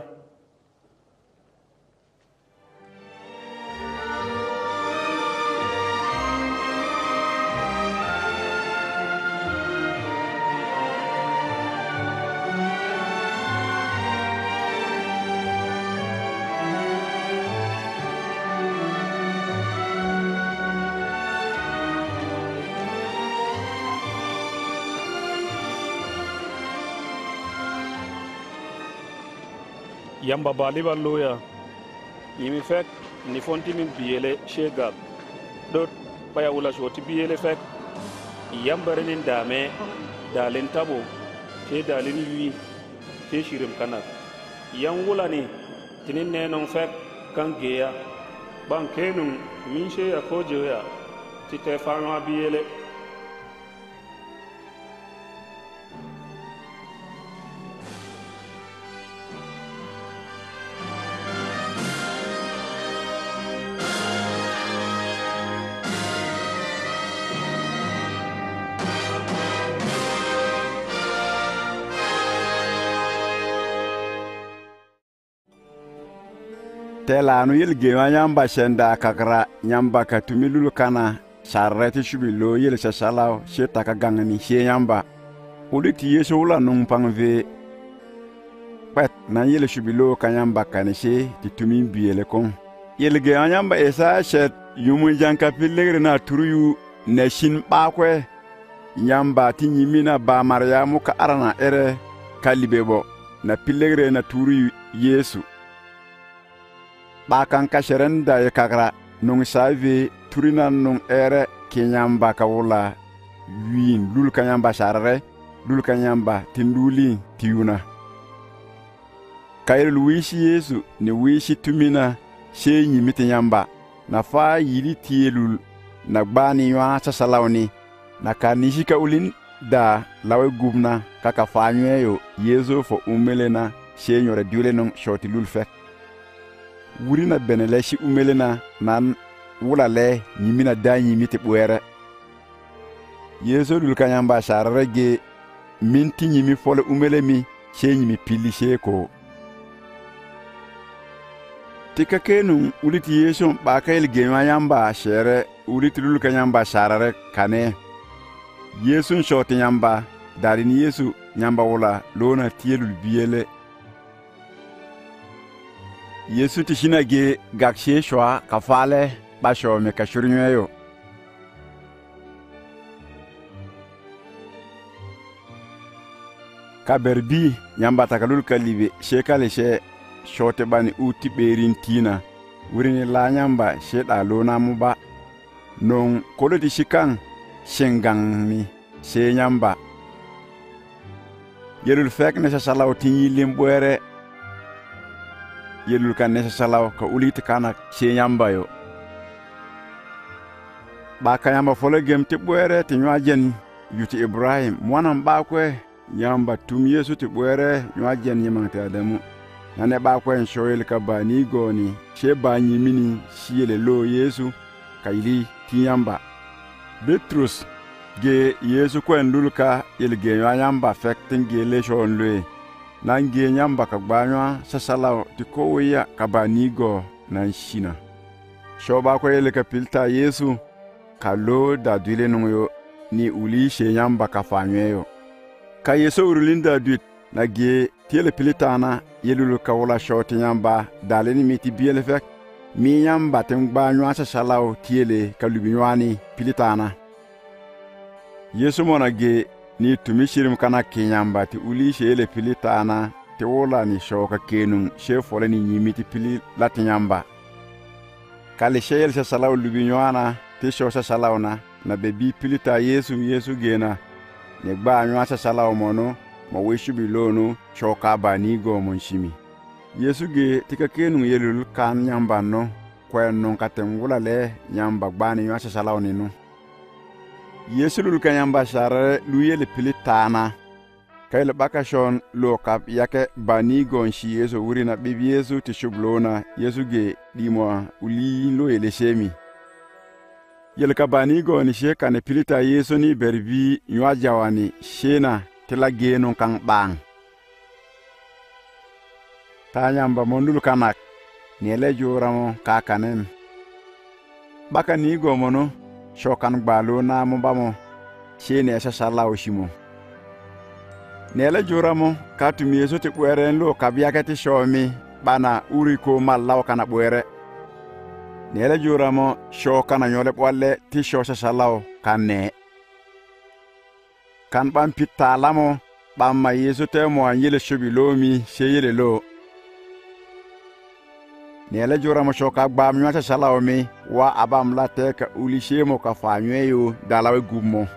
yamba baliba loya yimi fek ni fonti min biyele shegab dot baya wula shoti biyele fek yamba renin dame dalin tabo te dalin wi te shirim kanak yan wula ni tinin nenon fek kan geya ban kenun min she ya kojoya ti te fama biyele tela anu yel gewa nyamba shenda kakra nyamba katumilulu kana sharreti shubilo yel shashalaw sheta ka gangani she nyamba uliti yeso wula nung pangve kpet na yele shubilo kanyamba kanishe ti tumi biele kon yelge anyamba esa shet yumu janka pillegre na turuyu ne shin bakwe nyamba ti nyimina ba maryamu ka arana ere kalibebo na pillegre na turuyu yesu bakan kasherenda ye kakra nung save turina nung ere kenyamba kawula win lul kanyamba sharare lul kanyamba tinduli tiyuna kayel wishi yesu ne wishi tumina shenyi mitinyamba na fa yili tielul na gbani ywa sasalawni na kanishika ulin da lawe gubna kaka fanyweyo yezo fo umelena shenyore diule nung shoti lul fek wurina benele shi umelena nan wula le nyimina da nyimiti bwere yeso dul kanyamba sharage minti nyimi fole umelemi she nyimi pili she ko tika kenu uliti yeso ba kayel genwa yamba shere uliti dul kanyamba sharare kane yesu shoti nyamba darini yesu nyamba wula lona tielul biele yesu tishina ge gakshe shwa kafale basho me kashurnyo kaberbi nyamba takalul kalibe shekale she shote bani uti berin tina wurini la nyamba she dalona muba non koloti shikan shengang ni she nyamba yelul fek ne salaw tin limboere yelul kan ne salaw ka uliti kana she nyamba yo ba kanyamba fole gem ti boere ti nyajen yuti ibrahim mwanam ba kwe nyamba tum yesu ti boere nyajen yimante adamu nane ba kwe shoyel ka bani goni she ba nyimini shiele lo yesu kaili ti nyamba Petrus ge yesu kwen lulka ilge nyamba fektin ge le shon lwe nange nyamba ka gbanwa sasalaw ti kowiya ka bani go nan shina shoba ko yele ka pilta yesu kalo da dule nungo ni uli she nyamba ka fanyweyo ka yeso urulinda duit na ge tele pilitana yelulu ka wala shoti nyamba daleni miti biele fek mi nyamba tengba nywa salaw tiele ka lubinwani pilitana yesu mona ge ni tumishirim kana kinyamba ti uli she yele pilitana te wala ni shoka kenun she fole ni nyimiti pili latinyamba kale sheyel salaw lubinwana te shosa salawna na bebi pilita yesu gena ne gba nywa salaw mono mo wishu bilono choka bani go monshimi yesu ge tika kenu yelul kan nyamba no kwenno katengula le nyamba gbani nywa salaw ninu yesu lul kan nyamba share luyele pilitana kayle bakashon lo kap yake bani go nshi yesu wurina bebi yesu ti shublona yesu ge dimo uli lo yele shemi yelka bani go ni sheka ne pilita yesu ni berbi nywa jawani shena tela genu kan bang tanyamba mondul kanak ni le juramo kakanen baka ni go mono shokan gbalo na mo bamo shene shala oshimo ne le juramo katumi yesu te kweren lo kabiakati shomi bana uriko malaw kana bwere nele juramo shoka na nyole pwale ti shosha salaw kanne kan bam pitta lamo bam ma yesu te mo anyele shobilomi sheyele lo nele juramo shoka gbam nyata salaw mi wa abam la te ka uli shemo ka fanyweyo dalawe gummo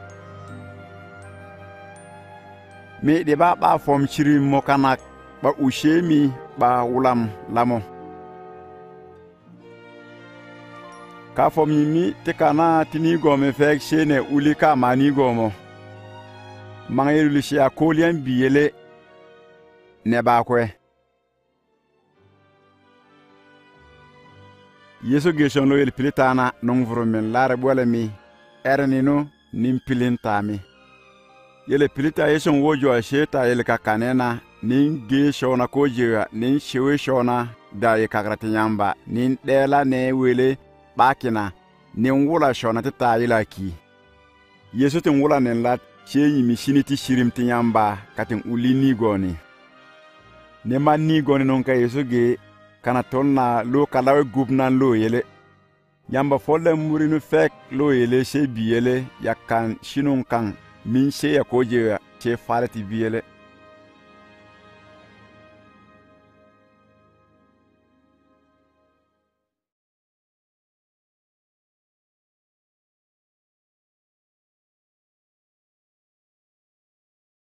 mi de ba fom chiri mo kanak ba ushemi ba ulam lamo ka fo mimi te kana tini gome fek shene uli ka mani gomo mangelu li sia kolian biele ne ba kwe yeso geshon lo yel pilitana non vromen lare bolemi ernino nim pilintami yele pilita yeso wojo sheta yele ka kanena nin geshona koja nin shewe shona da ye kagrati nyamba nin dela ne wele bakina ni wula shona ti tayila ki yesu tin wula nen la cheyi mi shiniti shirim ti nyamba katin ulini goni ne man ni goni non ka Yesu ge kana tonna lo kalawe gubnan lo yele yamba folle murinu fek lo yele she biyele yakan shinun kan min she ya koje she farati biyele